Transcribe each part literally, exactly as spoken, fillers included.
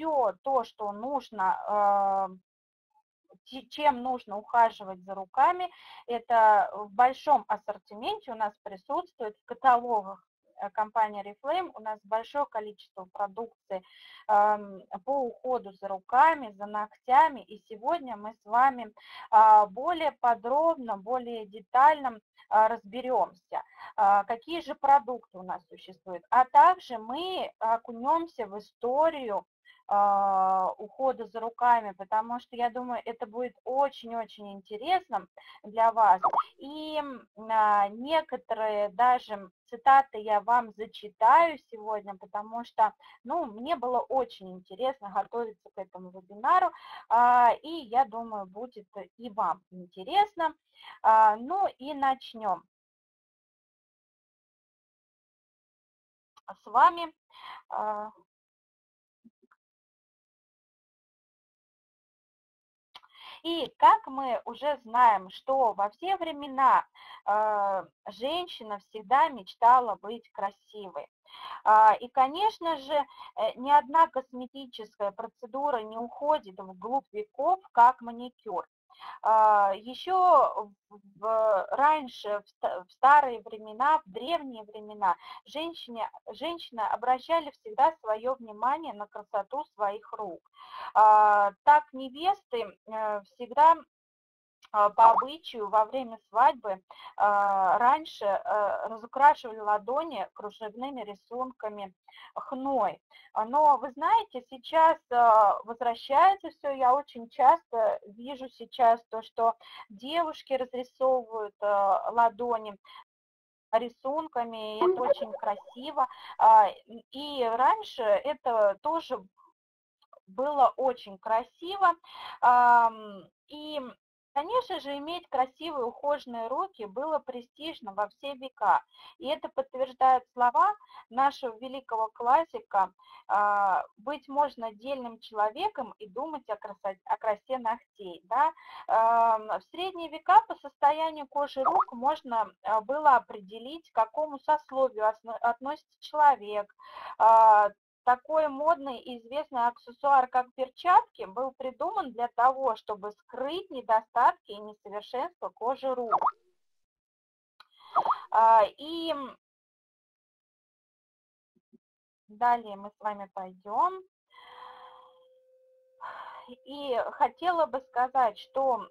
все то, что нужно, чем нужно ухаживать за руками, это в большом ассортименте у нас присутствует в каталогах компании Oriflame. У нас большое количество продукции э, по уходу за руками, за ногтями. И сегодня мы с вами э, более подробно, более детально э, разберемся, э, какие же продукты у нас существуют. А также мы окунемся в историю ухода за руками, потому что, я думаю, это будет очень-очень интересно для вас. И а, некоторые даже цитаты я вам зачитаю сегодня, потому что, ну, мне было очень интересно готовиться к этому вебинару, а, и я думаю, будет и вам интересно. А, ну и начнем с вами. А, И как мы уже знаем, что во все времена э, женщина всегда мечтала быть красивой. А, и, конечно же, э, ни одна косметическая процедура не уходит вглубь веков, как маникюр. Еще в, раньше, в старые времена, в древние времена, женщине, женщины обращали всегда свое внимание на красоту своих рук. Так невесты всегда по обычаю во время свадьбы раньше разукрашивали ладони кружевными рисунками хной. Но вы знаете, сейчас возвращается все, я очень часто вижу сейчас то, что девушки разрисовывают ладони рисунками, и это очень красиво. И раньше это тоже было очень красиво. И конечно же, иметь красивые ухоженные руки было престижно во все века. И это подтверждают слова нашего великого классика: «Быть можно отдельным человеком и думать о красоте, о красе ногтей». Да? В средние века по состоянию кожи рук можно было определить, к какому сословию относится человек. Такой модный и известный аксессуар, как перчатки, был придуман для того, чтобы скрыть недостатки и несовершенства кожи рук. И далее мы с вами пойдем. И хотела бы сказать, что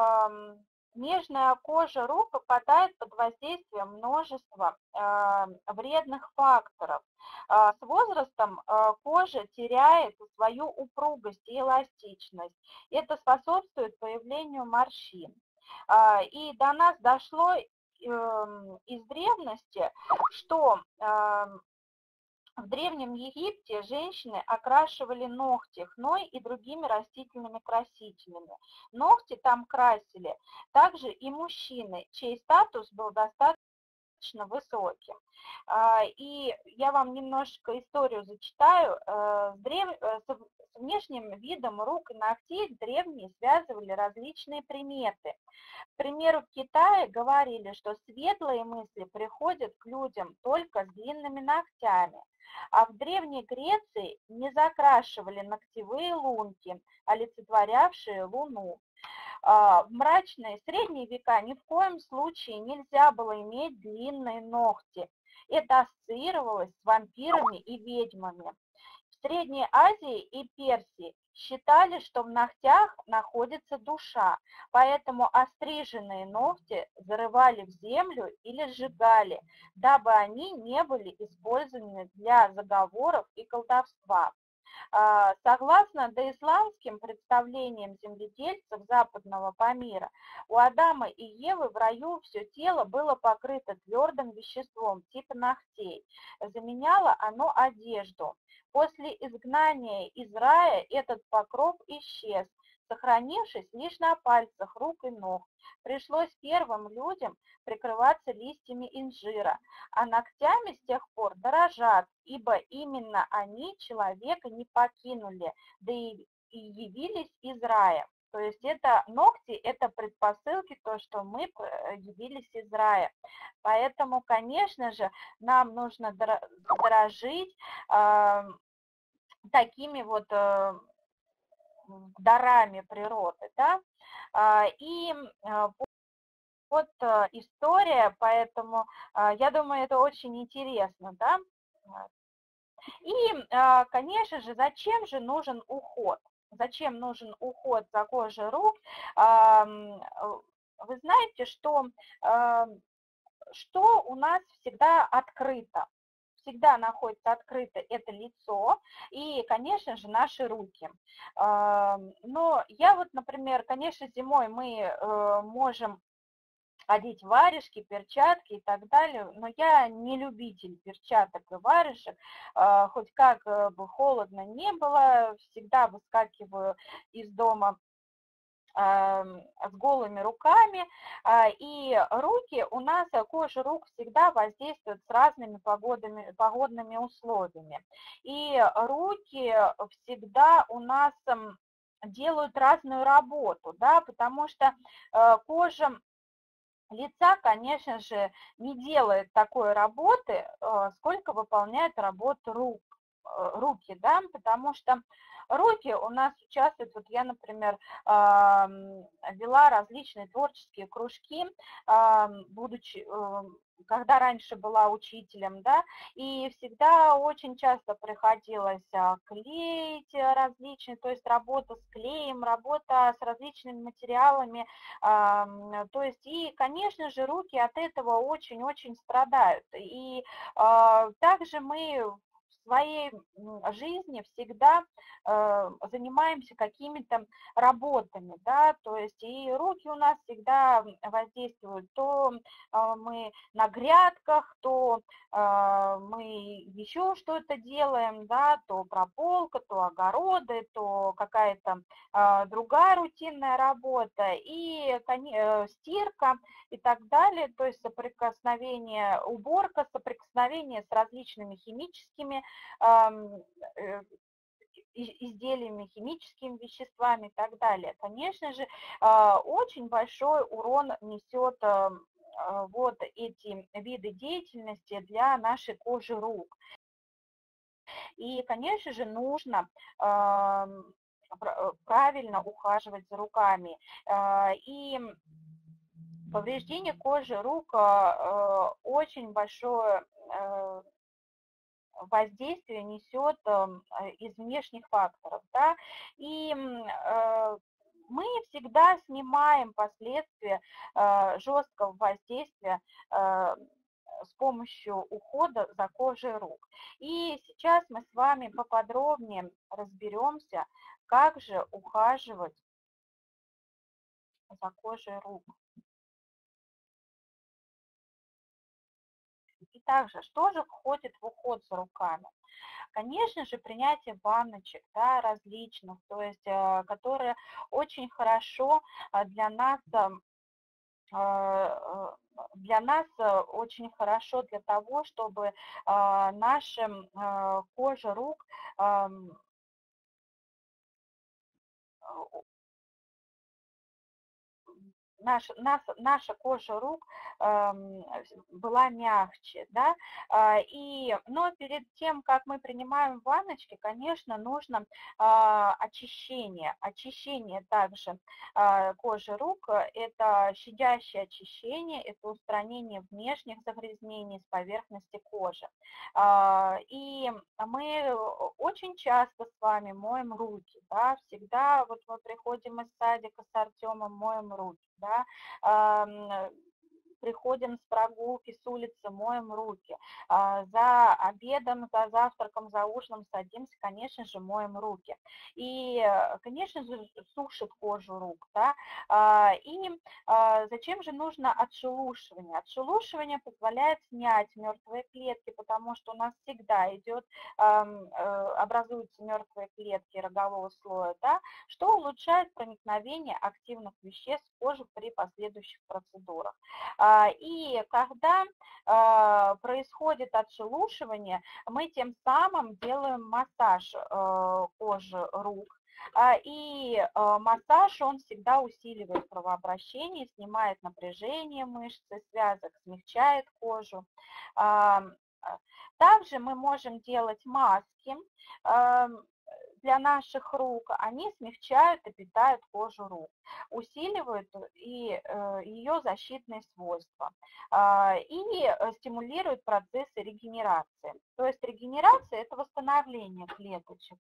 нежная кожа рук попадает под воздействие множества э, вредных факторов. Э, с возрастом э, кожа теряет свою упругость и эластичность. Это способствует появлению морщин. Э, и до нас дошло э, из древности, что э, в Древнем Египте женщины окрашивали ногти хной и другими растительными красителями. Ногти там красили также и мужчины, чей статус был достаточно высоким. И я вам немножко историю зачитаю. С, древ... с внешним видом рук и ногтей древние связывали различные приметы. К примеру, в Китае говорили, что светлые мысли приходят к людям только с длинными ногтями. А в Древней Греции не закрашивали ногтевые лунки, олицетворявшие Луну. В мрачные средние века ни в коем случае нельзя было иметь длинные ногти. Это ассоциировалось с вампирами и ведьмами. В Средней Азии и Персии считали, что в ногтях находится душа, поэтому остриженные ногти зарывали в землю или сжигали, дабы они не были использованы для заговоров и колдовства. Согласно доисламским представлениям земледельцев западного Памира, у Адама и Евы в раю все тело было покрыто твердым веществом типа ногтей. Заменяло оно одежду. После изгнания из рая этот покров исчез, сохранившись лишь на пальцах рук и ног. Пришлось первым людям прикрываться листьями инжира, а ногтями с тех пор дорожат, ибо именно они человека не покинули, да и явились из рая. То есть это ногти, это предпосылки, то, что мы явились из рая. Поэтому, конечно же, нам нужно дорожить такими вот э, дарами природы, да. А, И э, вот э, история, поэтому э, я думаю, это очень интересно, да. И, э, конечно же, зачем же нужен уход? Зачем нужен уход за кожей рук? Ам, э, Вы знаете, что, э, что у нас всегда открыто? Всегда находится открыто это лицо и, конечно же, наши руки. Ам, Но я вот, например, конечно, зимой мы э, можем одеть варежки, перчатки и так далее, но я не любитель перчаток и варежек, а, хоть как э, бы холодно не было, всегда выскакиваю из дома ам, с голыми руками, а, и руки у нас, э, кожа рук всегда воздействует с разными погодами, погодными условиями, и руки всегда у нас м, делают разную работу, да, потому что э, кожа лица, конечно же, не делает такой работы, э, сколько выполняет работу рук, э, руки, да, потому что руки у нас участвуют, вот я, например, ам, вела различные творческие кружки, ам, будучи, э, когда раньше была учителем, да, и всегда очень часто приходилось а, клеить различные, то есть работа с клеем, работа с различными материалами, Ам, то есть и, конечно же, руки от этого очень-очень страдают. И а, также мы в своей м, жизни всегда э, занимаемся какими-то работами, да, то есть и руки у нас всегда воздействуют, то а, мы на грядках, то а, мы еще что-то делаем, да, то прополка, то огороды, то какая-то а, другая рутинная работа и коне- э, стирка и так далее, то есть соприкосновение, уборка, соприкосновение с различными химическими ам, э, и- изделиями, химическими веществами и так далее. Конечно же, а, очень большой урон несет а, а, вот эти виды деятельности для нашей кожи рук. И, конечно же, нужно ам, пра- правильно ухаживать за руками. А, И повреждение кожи рук а, а, очень большое э, воздействие несет ам, а, из внешних факторов, да, и м, э, мы всегда снимаем последствия э, жесткого воздействия э, с помощью ухода за кожей рук. И сейчас мы с вами поподробнее разберемся, как же ухаживать за кожей рук. И также, что же входит в уход за руками? Конечно же, принятие ванночек, да, различных, то есть, э, которые очень хорошо э, для нас э, э, для нас э, очень хорошо для того, чтобы э, наша э, кожа рук ам, наша, нас, наша кожа рук эм, была мягче, да, а, и, но перед тем, как мы принимаем ванночки, конечно, нужно а, очищение, очищение также а, кожи рук, это щадящее очищение, это устранение внешних загрязнений с поверхности кожи, А, и мы очень часто с вами моем руки, да, всегда вот мы приходим из садика с Артемом, моем руки, да, ам, приходим с прогулки, с улицы, моем руки, а, за обедом, за завтраком, за ужином садимся, конечно же, моем руки. И, э, конечно же, сушит кожу рук, да, а, и а, зачем же нужно отшелушивание? Отшелушивание позволяет снять мертвые клетки, потому что у нас всегда идет, ам, э, образуются мертвые клетки рогового слоя, да, что улучшает проникновение активных веществ в кожу при последующих процедурах. А, И когда а, происходит отшелушивание, мы тем самым делаем массаж э, кожи рук, а, И а, массаж, он всегда усиливает кровообращение, снимает напряжение мышц и связок, смягчает кожу. А, а, Также мы можем делать маски. для наших рук, они смягчают и питают кожу рук, усиливают и ее защитные свойства и стимулируют процессы регенерации. То есть регенерация – это восстановление клеточек.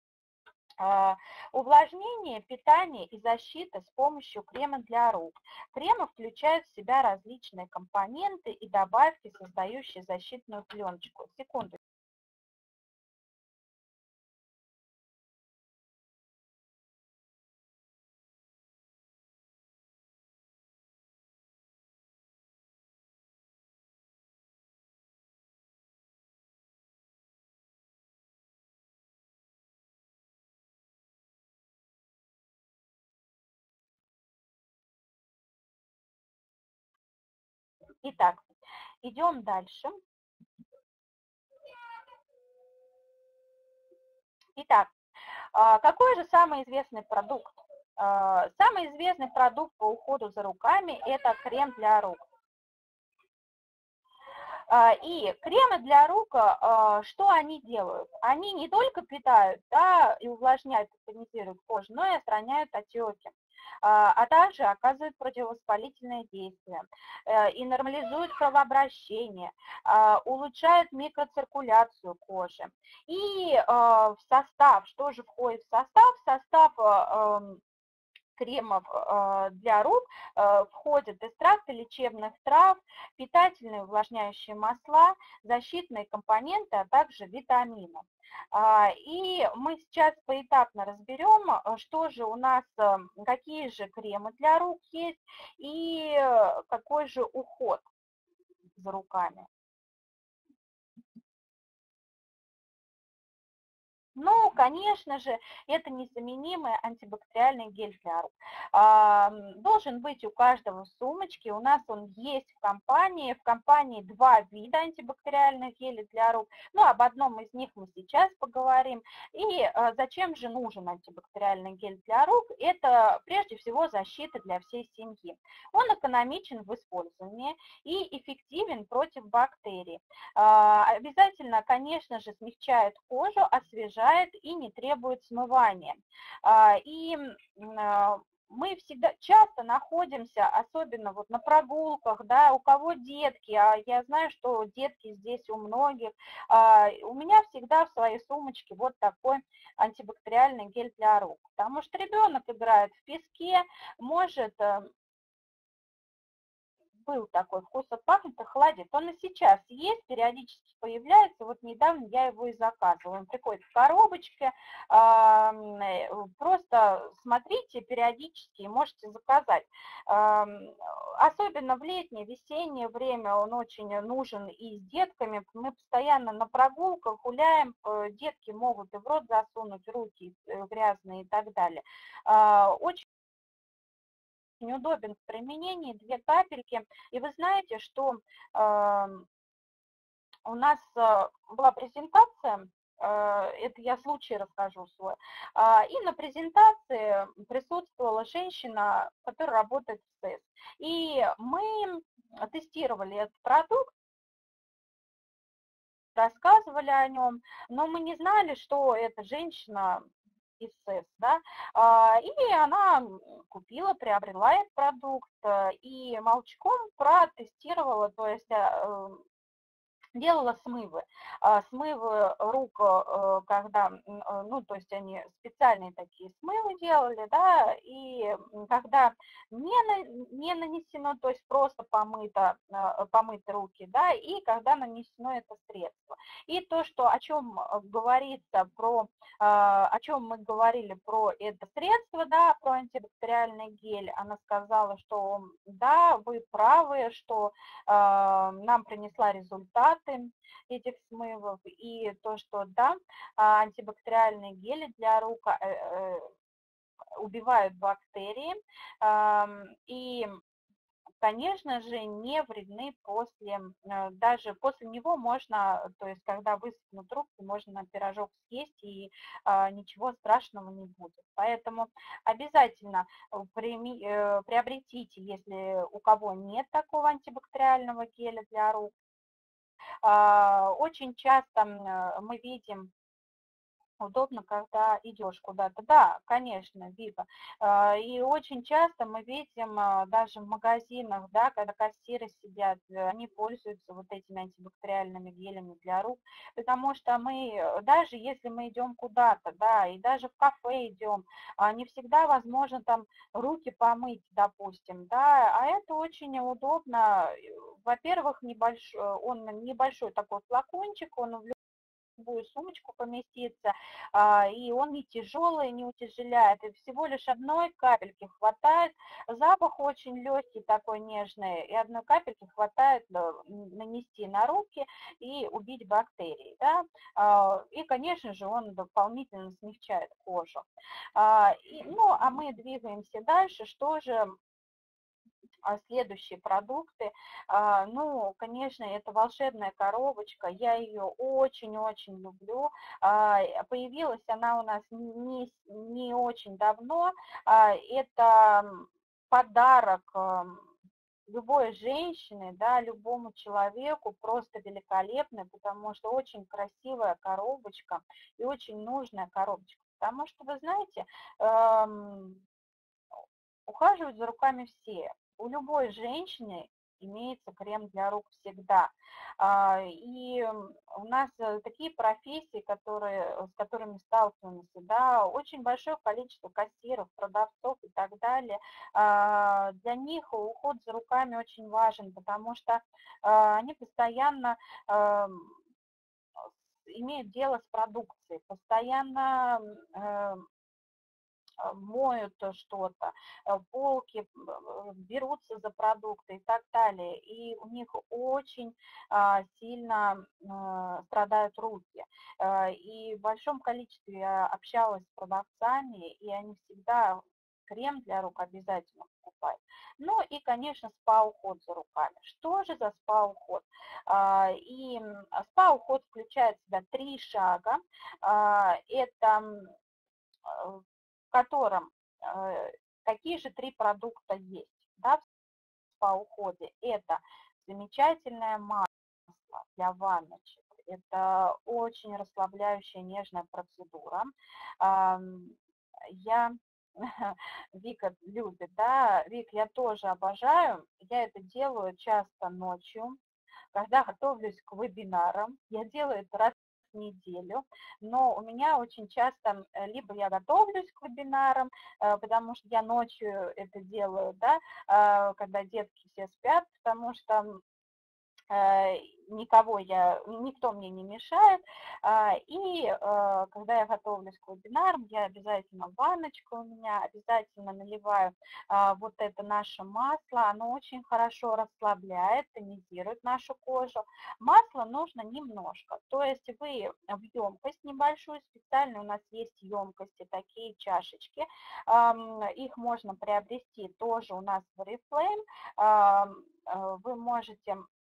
Увлажнение, питание и защита с помощью крема для рук. Кремы включают в себя различные компоненты и добавки, создающие защитную пленочку. Секунду. Итак, идем дальше. Итак, какой же самый известный продукт? Самый известный продукт по уходу за руками – это крем для рук. И кремы для рук, что они делают? Они не только питают, да, и увлажняют, и тонизируют кожу, но и устраняют отеки, а также оказывают противовоспалительное действие и нормализуют кровообращение, улучшают микроциркуляцию кожи. И в состав, что же входит в состав? В состав кремов для рук входят экстракты лечебных трав, питательные увлажняющие масла, защитные компоненты, а также витамины. И мы сейчас поэтапно разберем, что же у нас, какие же кремы для рук есть и какой же уход за руками. Ну, конечно же, это незаменимый антибактериальный гель для рук. Должен быть у каждого в сумочке, у нас он есть в компании. В компании два вида антибактериальных гелей для рук. Ну, об одном из них мы сейчас поговорим. И зачем же нужен антибактериальный гель для рук? Это прежде всего защита для всей семьи. Он экономичен в использовании и эффективен против бактерий. Обязательно, конечно же, смягчает кожу, освежает и не требует смывания. И мы всегда часто находимся, особенно вот на прогулках, да, у кого детки, а я знаю, что детки здесь у многих, у меня всегда в своей сумочке вот такой антибактериальный гель для рук, потому что ребенок играет в песке, может... Был такой, вкусно пахнет и холодит. Он и сейчас есть, периодически появляется. Вот недавно я его и заказывала. Он приходит в коробочке. Просто смотрите периодически и можете заказать. Особенно в летнее, весеннее время он очень нужен и с детками. Мы постоянно на прогулках гуляем, детки могут и в рот засунуть, руки грязные и так далее. Очень удобен в применении, две капельки. И вы знаете, что э, у нас э, была презентация, э, это я случай расскажу свой, э, и на презентации присутствовала женщина, которая работает в СЭС. И мы тестировали этот продукт, рассказывали о нем, но мы не знали, что эта женщина из СЭС, да, и она купила, приобрела этот продукт и молчком протестировала, то есть делала смывы, смывы рук, когда, ну, то есть они специальные такие смывы делали, да, и когда не, не нанесено, то есть просто помыто, помыты руки, да, и когда нанесено это средство. И то, что о чем говорится про, о чем мы говорили про это средство, да, про антибактериальный гель, она сказала, что да, вы правы, что нам принесла результат этих смывов, и то, что да, антибактериальные гели для рук убивают бактерии и, конечно же, не вредны после, даже после него можно, то есть когда высохнут руки, можно пирожок съесть и ничего страшного не будет. Поэтому обязательно приобретите, если у кого нет такого антибактериального геля для рук. Очень часто мы видим удобно, когда идешь куда-то. Да, конечно, Вика. А, И очень часто мы видим а, даже в магазинах, да, когда кассиры сидят, э, они пользуются вот этими антибактериальными гелями для рук, потому что мы, э, даже если мы идем куда-то, да, и даже в кафе идем, а, не всегда возможно там руки помыть, допустим, да, а это очень удобно. Э, Во-первых, небольшой, он небольшой такой флакончик, он в любую сумочку поместится, а, и он не тяжелый, не утяжеляет, и всего лишь одной капельки хватает, запах очень легкий, такой нежный, и одной капельки хватает э, нанести на руки и убить бактерии, да, А, и, конечно же, он дополнительно смягчает кожу. А, и, ну, а мы двигаемся дальше, что же а, следующие продукты. А, Ну, конечно, это волшебная коробочка. Я ее очень-очень люблю. А, Появилась она у нас не, не очень давно. А, Это подарок ам, любой женщины, да, любому человеку просто великолепный, потому что очень красивая коробочка и очень нужная коробочка. Потому что, вы знаете, эм, ухаживать за руками все. У любой женщины имеется крем для рук всегда. А, И у нас э, такие профессии, которые, с которыми сталкиваемся, да, очень большое количество кассиров, продавцов и так далее. А, Для них уход за руками очень важен, потому что а, они постоянно эм, имеют дело с продукцией, постоянно эм, а, моют что-то, э, полки, э, берутся за продукты и так далее. И у них очень а, сильно а, страдают руки. Э, И в большом количестве я общалась с продавцами, и они всегда крем для рук обязательно покупают. Ну и, конечно, спа-уход за руками. Что же за спа-уход? А, И спа-уход включает в себя три шага. А, Это э, в котором э, какие же три продукта есть, да, в спа-уходе. Это замечательное масло для ванночек, это очень расслабляющая нежная процедура. Я Вика любит, да, Вик, я тоже обожаю, я это делаю часто ночью, когда готовлюсь к вебинарам, я делаю это раз в неделю, но у меня очень часто э, либо я готовлюсь к вебинарам, э, потому что я ночью это делаю, да, э, когда детки все спят, потому что э, никого я, никто мне не мешает. А, И э, когда я готовлюсь к вебинарам, я обязательно ванночку у меня, обязательно наливаю а, вот это наше масло. Оно очень хорошо расслабляет, тонизирует нашу кожу. Масла нужно немножко, то есть вы в емкость небольшую, специально у нас есть емкости, такие чашечки, ам, их можно приобрести тоже у нас в Oriflame. Ам, э, Вы можете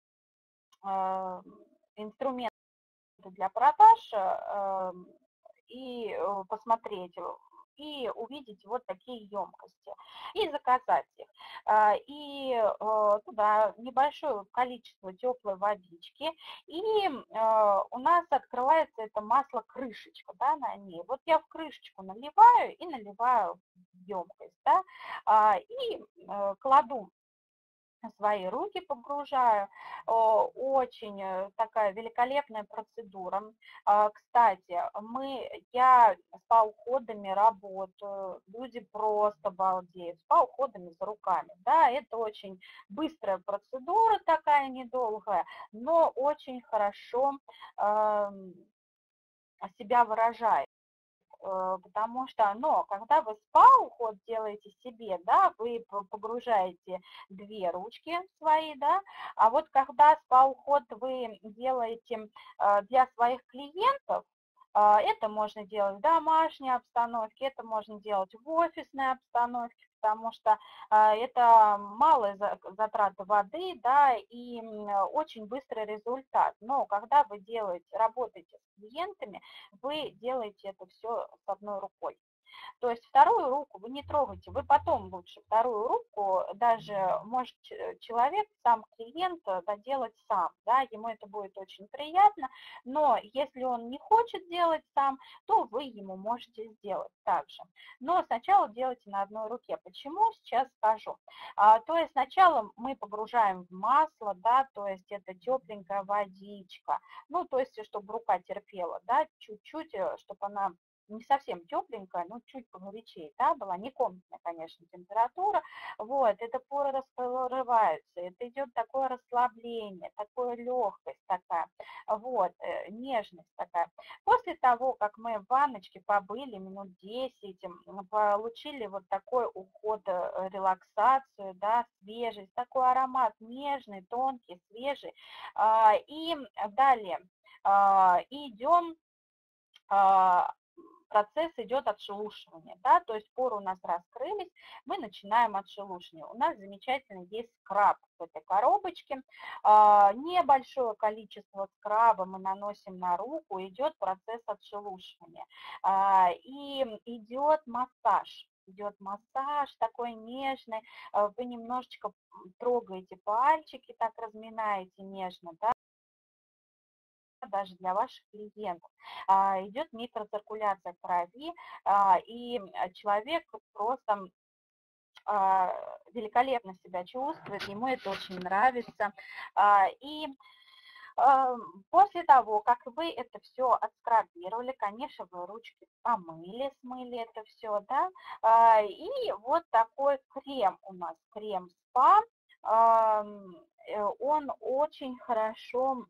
э, инструменты для продаж э, и э, посмотреть и увидеть вот такие емкости и заказать их. А, И э, туда небольшое количество теплой водички, и э, у нас открывается это масло крышечка, да, на ней. Вот я в крышечку наливаю и наливаю в емкость, да, а, и э, кладу свои руки, погружаю. Очень э, такая великолепная процедура. А, Кстати, мы, я спа-уходами работаю, люди просто балдеют, спа-уходами за руками. Да, это очень быстрая процедура, такая недолгая, но очень хорошо эм, себя выражает. Э, потому что, но когда вы спа-уход делаете себе, да, вы погружаете две ручки свои, да, а вот когда спа-уход вы делаете э, для своих клиентов, э, это можно делать в домашней обстановке, это можно делать в офисной обстановке, потому что э, это малые затраты воды, да, и очень быстрый результат. Но когда вы делаете, работаете с клиентами, вы делаете это все с одной рукой. То есть вторую руку вы не трогайте, вы потом лучше вторую руку, даже может человек, сам клиент, доделать сам, да, ему это будет очень приятно, но если он не хочет делать сам, то вы ему можете сделать также. Но сначала делайте на одной руке. Почему? Сейчас скажу. А, то есть сначала мы погружаем в масло, да, то есть это тепленькая водичка, ну, то есть чтобы рука терпела, да, чуть-чуть, чтобы она не совсем тепленькая, но чуть погорячее, да, была не комнатная, конечно, температура, вот, это поры раскрываются, это идет такое расслабление, такое легкость такая, вот, нежность такая. После того, как мы в ванночке побыли минут десять, получили вот такой уход, релаксацию, да, свежесть, такой аромат нежный, тонкий, свежий, и далее идем, процесс идет отшелушивания, да, то есть поры у нас раскрылись, мы начинаем отшелушивание. У нас замечательно есть скраб в этой коробочке, небольшое количество скраба мы наносим на руку, идет процесс отшелушивания, и идет массаж. Идет массаж такой нежный, вы немножечко трогаете пальчики, так разминаете нежно, да, даже для ваших клиентов. А, идет микроциркуляция крови, а, и человек просто а, великолепно себя чувствует, ему это очень нравится. А, и а, после того, как вы это все отскрабировали, конечно, вы ручки помыли, смыли это все, да, а, и вот такой крем у нас, крем спа, а, он очень хорошо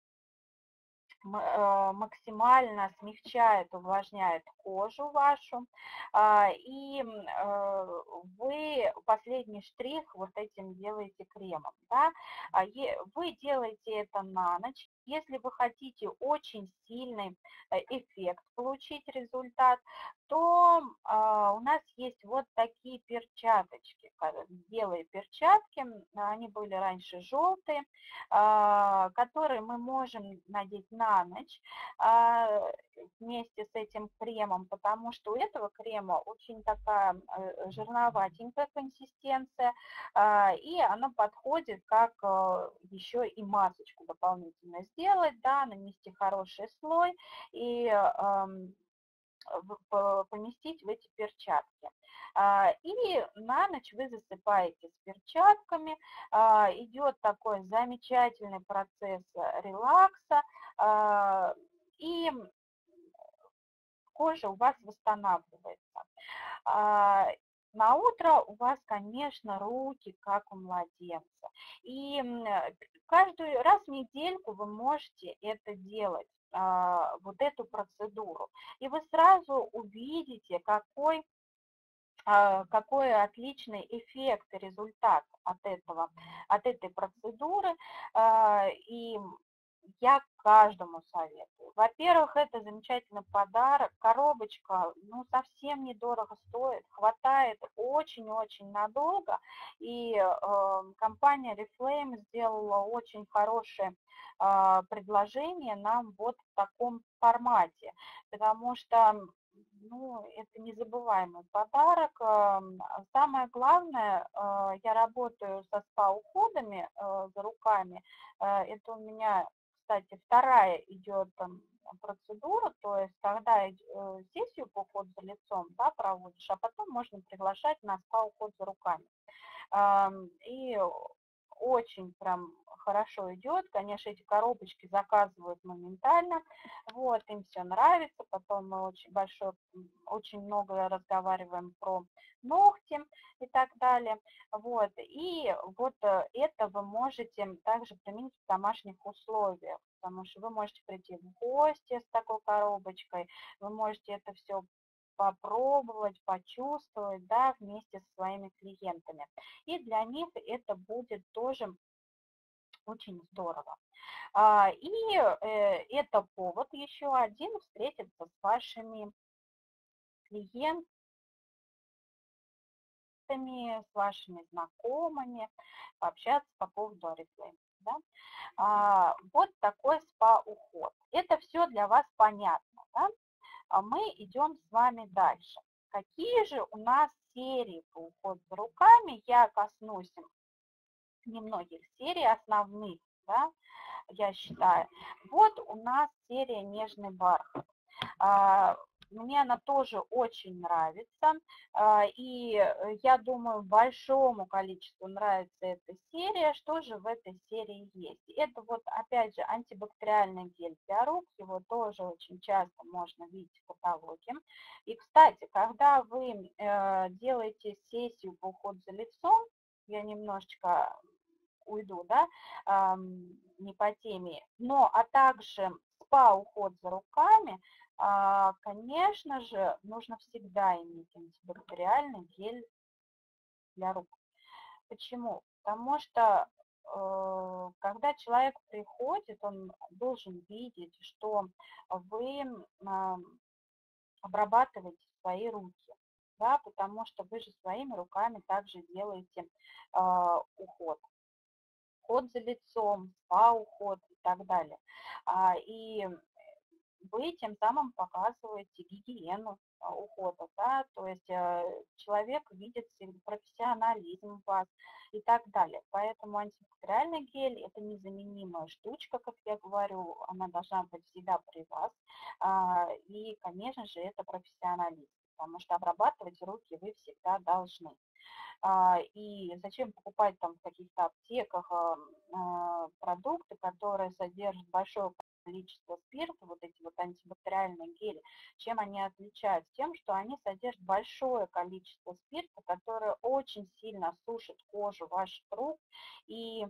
максимально смягчает, увлажняет кожу вашу, и вы последний штрих вот этим делаете кремом, да? Вы делаете это на ночь. Если вы хотите очень сильный эффект получить, результат, то у нас есть вот такие перчаточки, белые перчатки, они были раньше желтые, которые мы можем надеть на ночь вместе с этим кремом, потому что у этого крема очень такая жирноватенькая консистенция, и она подходит как еще и масочку дополнительно сделать, да, нанести хороший слой и поместить в эти перчатки. И на ночь вы засыпаете с перчатками, идет такой замечательный процесс релакса, и кожа у вас восстанавливается. На утро у вас, конечно, руки как у младенца. И каждый раз в недельку вы можете это делать, вот эту процедуру. И вы сразу увидите, какой, какой отличный эффект и результат от этого, от этой процедуры. И я каждому советую. Во-первых, это замечательный подарок. Коробочка, ну, совсем недорого стоит, хватает очень-очень надолго. И э, компания Oriflame сделала очень хорошее э, предложение нам вот в таком формате, потому что, ну, это незабываемый подарок. Самое главное, я работаю со спа-уходами за руками. Это у меня, кстати, вторая идет там процедура, то есть когда сессию по уходу за лицом, да, проводишь, а потом можно приглашать на спа-уход за руками. И очень прям хорошо идет, конечно, эти коробочки заказывают моментально, вот, им все нравится, потом мы очень большое, очень много разговариваем про ногти и так далее, вот, и вот это вы можете также применить в домашних условиях, потому что вы можете прийти в гости с такой коробочкой, вы можете это все попробовать, почувствовать, да, вместе со своими клиентами. И для них это будет тоже очень здорово. И это повод еще один встретиться с вашими клиентами, с вашими знакомыми, пообщаться по поводу Oriflame. Да? Вот такой спа-уход. Это все для вас понятно. Да? Мы идем с вами дальше. какие же у нас серии по уходу за руками. Я коснусь немногих серий основных, да, я считаю. Вот у нас серия «Нежный бархат». Мне она тоже очень нравится, и я думаю, большому количеству нравится эта серия. Что же в этой серии есть? Это вот, опять же, антибактериальный гель для рук, его тоже очень часто можно видеть в каталоге. И, кстати, когда вы делаете сессию по уходу за лицом, я немножечко уйду, да, не по теме, но, а также спа-уход за руками, конечно же, нужно всегда иметь антибактериальный гель для рук. Почему? Потому что, когда человек приходит, он должен видеть, что вы обрабатываете свои руки, да, потому что вы же своими руками также делаете уход. Уход за лицом, спа-уход и так далее. И вы тем самым показываете гигиену ухода, да, то есть человек видит профессионализм в вас и так далее. Поэтому антибактериальный гель – это незаменимая штучка, как я говорю, она должна быть всегда при вас. И, конечно же, это профессионализм, потому что обрабатывать руки вы всегда должны. И зачем покупать там в каких-то аптеках продукты, которые содержат большое количество спирта, вот эти вот антибактериальные гели, чем они отличаются? Тем, что они содержат большое количество спирта, которое очень сильно сушит кожу ваших рук, и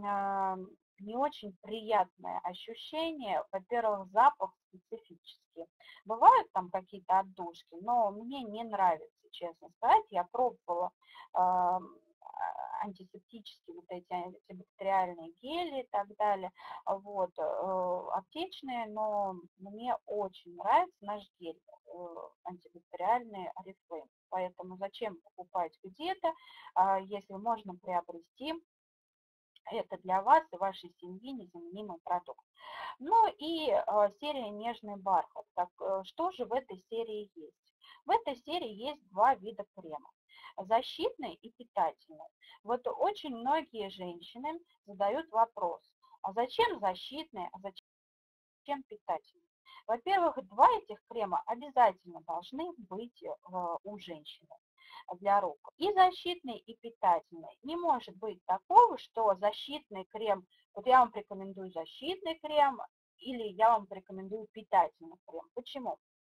не очень приятное ощущение. Во-первых, запах специфический. Бывают там какие-то отдушки, но мне не нравится, честно сказать. Я пробовала э, антисептические вот эти антибактериальные гели и так далее, вот, э, аптечные, но мне очень нравится наш гель э, антибактериальный Oriflame. Поэтому зачем покупать где-то, э, если можно приобрести? Это для вас и вашей семьи незаменимый продукт. Ну и э, серия «Нежный бархат». Так, э, что же в этой серии есть? В этой серии есть два вида крема. Защитный и питательный. Вот очень многие женщины задают вопрос, а зачем защитный, а зачем питательный? Во-первых, два этих крема обязательно должны быть э, у женщины для рук. И защитный, и питательный. Не может быть такого, что защитный крем, вот я вам рекомендую защитный крем, или я вам рекомендую питательный крем. Почему?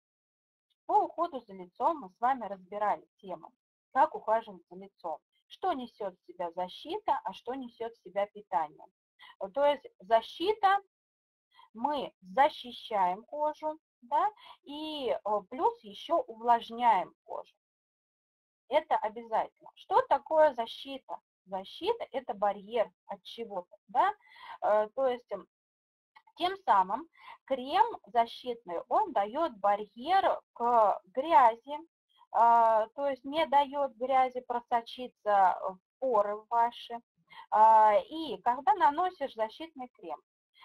По уходу за лицом мы с вами разбирали тему, как ухаживать за лицом. Что несет в себя защита, а что несет в себя питание. То есть защита, мы защищаем кожу, да, и плюс еще увлажняем кожу. Это обязательно. Что такое защита? Защита – это барьер от чего-то, да, то есть тем самым крем защитный, он дает барьер к грязи, то есть не дает грязи просочиться в поры ваши. И когда наносишь защитный крем,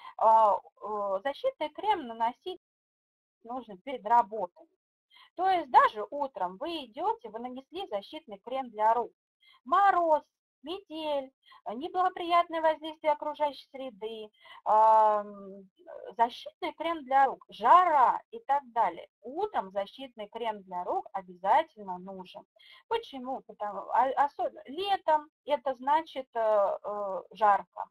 защитный крем наносить нужно перед работой. То есть даже утром вы идете, вы нанесли защитный крем для рук. Мороз, метель, неблагоприятное воздействие окружающей среды, защитный крем для рук, жара и так далее. Утром защитный крем для рук обязательно нужен. Почему? Потому, особенно летом это значит жарко.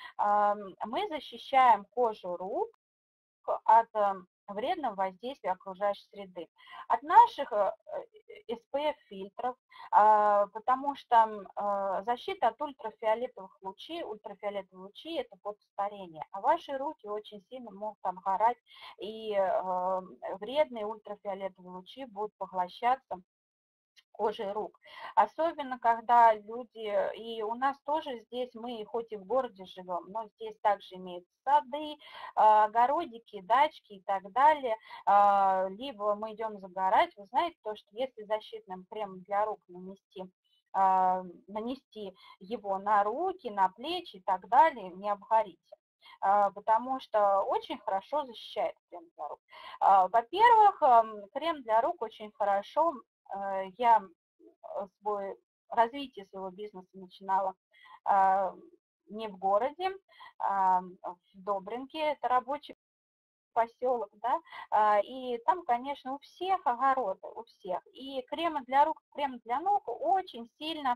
Мы защищаем кожу рук от вредного воздействия окружающей среды, от наших эс пэ эф-фильтров, потому что защита от ультрафиолетовых лучей, ультрафиолетовые лучи – это фотостарение, а ваши руки очень сильно могут обгорать, и вредные ультрафиолетовые лучи будут поглощаться кожей рук. Особенно, когда люди, и у нас тоже здесь, мы хоть и в городе живем, но здесь также имеются сады, огородики, дачки и так далее, либо мы идем загорать, вы знаете, то, что если защитным кремом для рук нанести, нанести его на руки, на плечи и так далее, не обгорите, потому что очень хорошо защищает крем для рук. Во-первых, крем для рук очень хорошо я свой, развитие своего бизнеса начинала не в городе, а в Добринке, это рабочий поселок, да, и там, конечно, у всех огороды, у всех. И кремы для рук, крем для ног очень сильно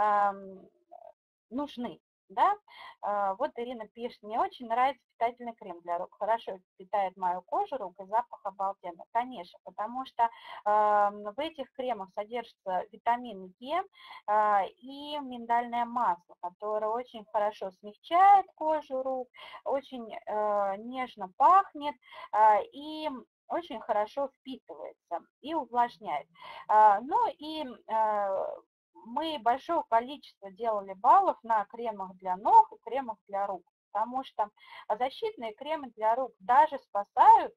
нужны, да. Вот Ирина пишет, мне очень нравится питательный крем для рук, хорошо питает мою кожу рук и запах обалденный. Конечно, потому что в этих кремах содержится витамин Е и миндальное масло, которое очень хорошо смягчает кожу рук, очень нежно пахнет и очень хорошо впитывается и увлажняет. Ну и мы большое количество делали баллов на кремах для ног и кремах для рук, потому что защитные кремы для рук даже спасают,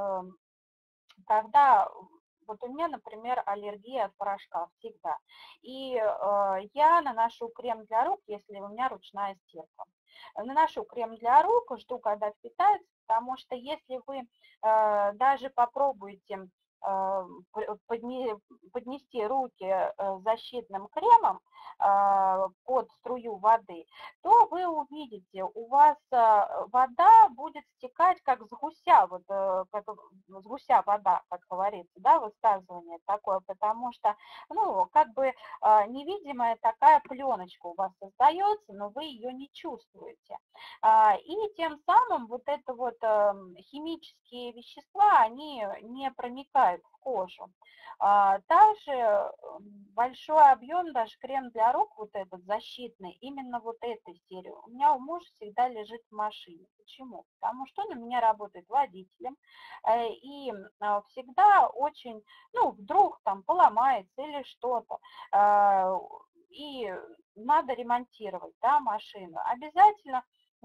когда вот у меня, например, аллергия от порошка всегда, и я наношу крем для рук, если у меня ручная стирка. Наношу крем для рук, жду, когда впитается, потому что если вы даже попробуете поднести руки защитным кремом под струю воды, то вы увидите, у вас вода будет стекать как с гуся, вот как с гуся вода, как говорится, да, высказывание такое, потому что, ну, как бы невидимая такая пленочка у вас создается, но вы ее не чувствуете. И тем самым вот это вот химические вещества, они не проникают в кожу. Также большой объем, даже крем для рук, вот этот защитный, именно вот этой серии, у меня у мужа всегда лежит в машине. Почему? Потому что он у меня работает водителем, и всегда очень, ну, вдруг там поломается или что-то, и надо ремонтировать, да, машину. Обязательно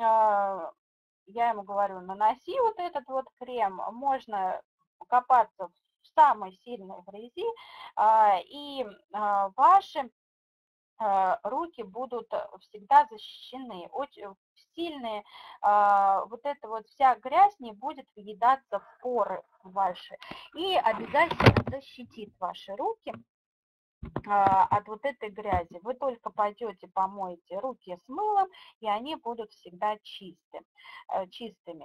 я ему говорю, наноси вот этот вот крем, можно копаться в самой сильной грязи, и ваши руки будут всегда защищены. Очень сильные, вот эта вот вся грязь не будет въедаться в поры ваши и обязательно защитит ваши руки от вот этой грязи. Вы только пойдете, помоете руки с мылом, и они будут всегда чисты, чистыми.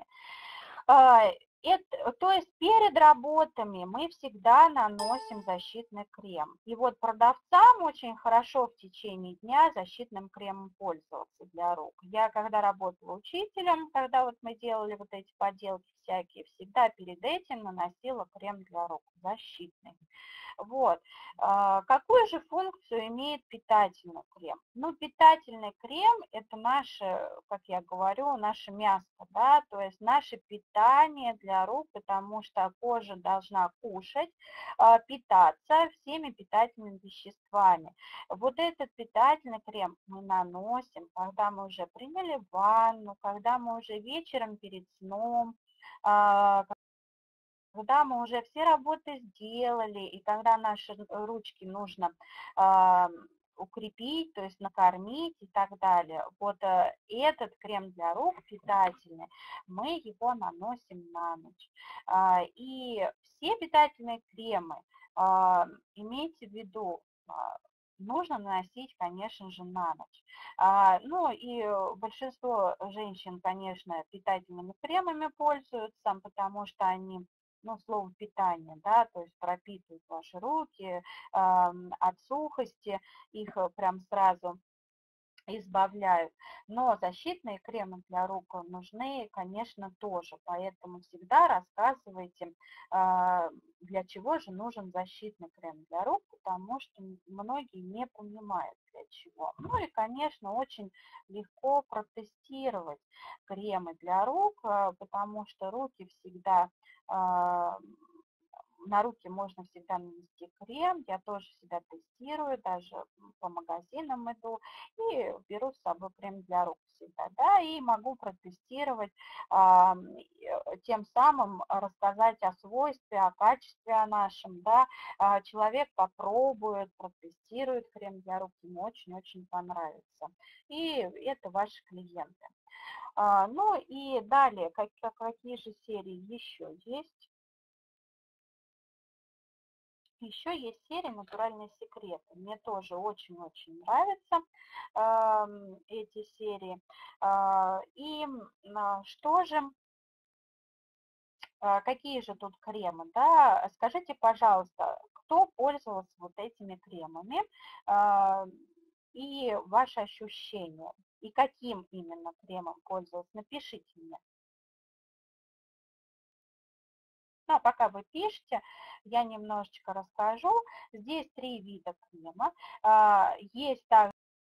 Это, то есть перед работами мы всегда наносим защитный крем. И вот продавцам очень хорошо в течение дня защитным кремом пользоваться для рук. Я когда работала учителем, когда вот мы делали вот эти поделки всякие, всегда перед этим наносила крем для рук защитный. Вот. Какую же функцию имеет питательный крем? Ну, питательный крем – это наше, как я говорю, наше мясо, да, то есть наше питание для рук, потому что кожа должна кушать, питаться всеми питательными веществами. Вот этот питательный крем мы наносим, когда мы уже приняли ванну, когда мы уже вечером перед сном, когда мы уже все работы сделали, и когда наши ручки нужно э, укрепить, то есть накормить и так далее. Вот э, этот крем для рук питательный, мы его наносим на ночь. Э, и все питательные кремы, э, имейте в виду, э, нужно наносить, конечно же, на ночь. А, ну и большинство женщин, конечно, питательными кремами пользуются, потому что они, ну, слово питание, да, то есть пропитывают ваши руки э, от сухости, их прям сразу избавляют. Но защитные кремы для рук нужны, конечно, тоже. Поэтому всегда рассказывайте, для чего же нужен защитный крем для рук, потому что многие не понимают, для чего. Ну и, конечно, очень легко протестировать кремы для рук, потому что руки всегда... На руки можно всегда нанести крем, я тоже всегда тестирую, даже по магазинам иду и беру с собой крем для рук всегда, да, и могу протестировать, а, тем самым рассказать о свойстве, о качестве о нашем, да, а, человек попробует, протестирует крем для рук, ему очень-очень понравится, и это ваши клиенты. А, ну и далее, как, какие же серии еще есть? Еще есть серия «Натуральные секреты». Мне тоже очень-очень нравятся э, эти серии. Э, и э, что же, э, какие же тут кремы? Да? Скажите, пожалуйста, кто пользовался вот этими кремами э, и ваши ощущения? И каким именно кремом пользовался? Напишите мне. Ну, а пока вы пишете, я немножечко расскажу. Здесь три вида крема. А, Есть также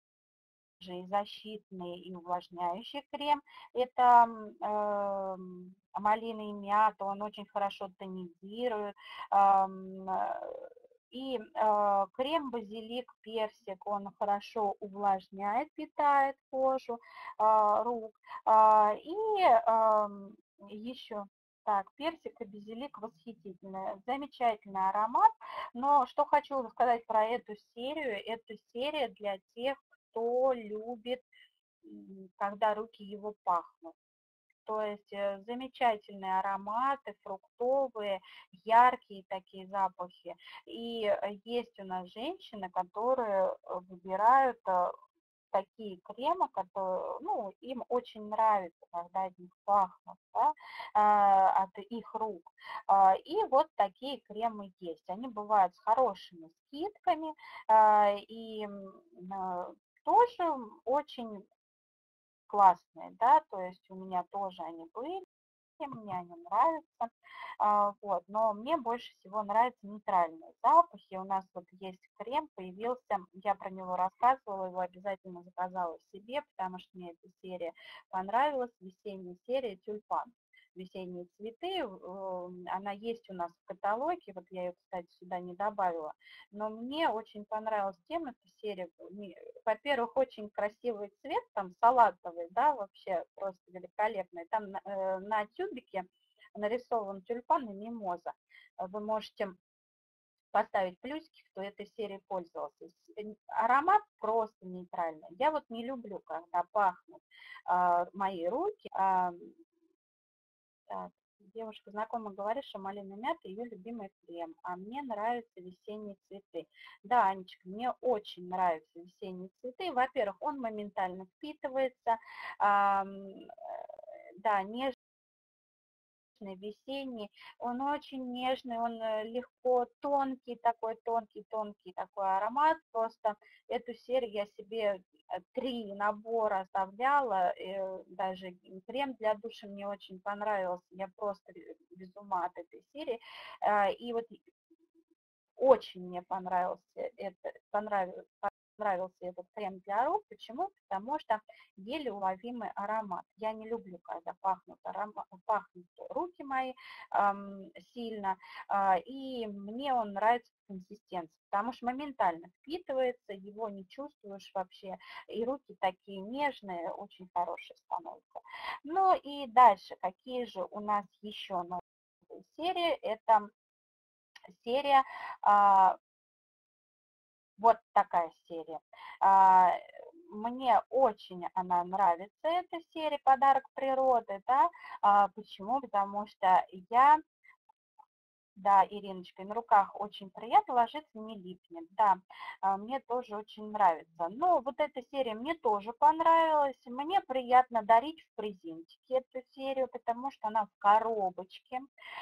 и защитный, и увлажняющий крем. Это э, малина и мята, он очень хорошо тонизирует. Эм, И э, крем базилик персик, он хорошо увлажняет, питает кожу э, рук. Э, и э, еще так, персик и базилик восхитительный, замечательный аромат. Но что хочу сказать про эту серию, эту серия для тех, кто любит, когда руки его пахнут. То есть э, замечательные ароматы, фруктовые, яркие такие запахи. И э, есть у нас женщины, которые э, выбирают э, такие кремы, которые, ну, им очень нравится, когда от них пахнут, да, а, от их рук. А, И вот такие кремы есть. Они бывают с хорошими скидками а, и м, а, тоже очень классные, да, то есть у меня тоже они были, мне они нравятся, а, вот, но мне больше всего нравятся нейтральные запахи. У нас вот есть крем, появился, я про него рассказывала, его обязательно заказала себе, потому что мне эта серия понравилась, весенняя серия «Тюльпан». Весенние цветы, э, она есть у нас в каталоге, вот я ее, кстати, сюда не добавила, но мне очень понравилась тем, эта серия, во-первых, очень красивый цвет, там салатовый, да, вообще просто великолепный, там э, на тюбике нарисован тюльпан и мимоза, вы можете поставить плюсики, кто этой серией пользовался. Аромат просто нейтральный. Я вот не люблю, когда пахнут э, мои руки. Э, так, девушка знакомая говорит, что малина мята ее любимый крем, а мне нравятся весенние цветы. Да, Анечка, мне очень нравятся весенние цветы. Во-первых, он моментально впитывается, а, да, нежный, весенний, он очень нежный, он легко тонкий, такой тонкий-тонкий такой аромат. Просто эту серию я себе три набора оставляла, даже крем для душа мне очень понравился, я просто без ума от этой серии. И вот очень мне понравился, это, понравился, понравился этот крем для рук. Почему? Потому что еле уловимый аромат. Я не люблю, когда пахнут, аромат, пахнут руки мои эм, сильно, э, и мне он нравится по консистенции, потому что моментально впитывается, его не чувствуешь вообще, и руки такие нежные, очень хорошие становятся. Ну и дальше, какие же у нас еще новые серии? Это серия, а, вот такая серия. А, Мне очень она нравится, эта серия «Подарок природы», да. А, почему? Потому что я, да, Ириночка, на руках очень приятно ложится, не липнет, да, а, мне тоже очень нравится. Но вот эта серия мне тоже понравилась, мне приятно дарить в презентике эту серию, потому что она в коробочке.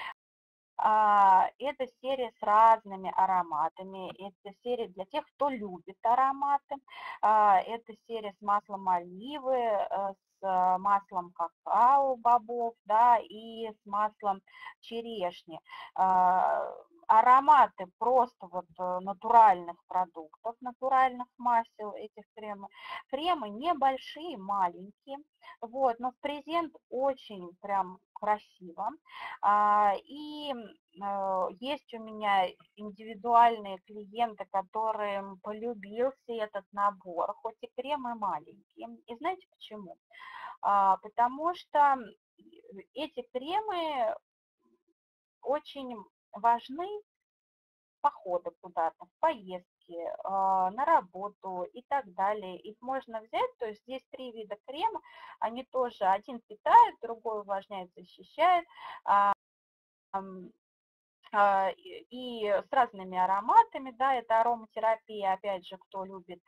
А, Это серия с разными ароматами. Это серия для тех, кто любит ароматы. А, Это серия с маслом оливы, э, с маслом какао, бобов, да, и с маслом черешни. А, Ароматы просто вот э, натуральных продуктов, натуральных масел этих кремов. Кремы небольшие, маленькие, вот, но в презент очень прям красиво. А, И э, есть у меня индивидуальные клиенты, которым полюбился этот набор, хоть и кремы маленькие. И знаете почему? А, Потому что эти кремы очень важны в походы куда-то, в поездки, а, на работу и так далее. Их можно взять, то есть здесь три вида крема, они тоже, один питает, другой увлажняет, защищает, и с разными ароматами, да, это ароматерапия, опять же, кто любит,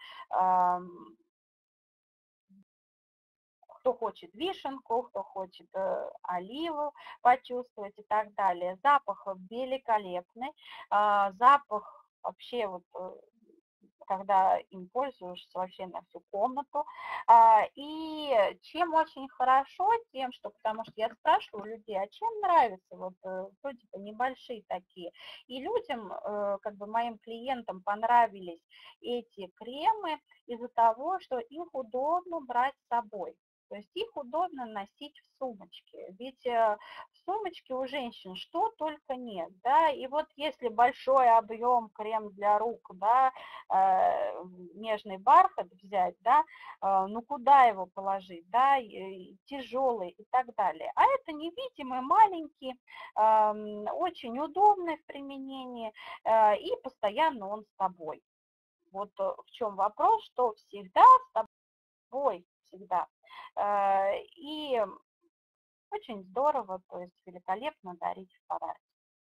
кто хочет вишенку, кто хочет оливу почувствовать и так далее. Запах великолепный, запах вообще вот, когда им пользуешься вообще на всю комнату. И чем очень хорошо, тем, что, потому что я спрашиваю людей, а чем нравится, вот вроде бы небольшие такие. И людям, как бы моим клиентам понравились эти кремы из-за того, что их удобно брать с собой. То есть их удобно носить в сумочке, ведь в сумочке у женщин что только нет, да, и вот если большой объем крем для рук, да, нежный бархат взять, да, ну куда его положить, да, тяжелый и так далее, а это невидимый, маленький, очень удобный в применении, и постоянно он с тобой. Вот в чем вопрос, что всегда с тобой, всегда. И очень здорово, то есть великолепно дарить в подарок.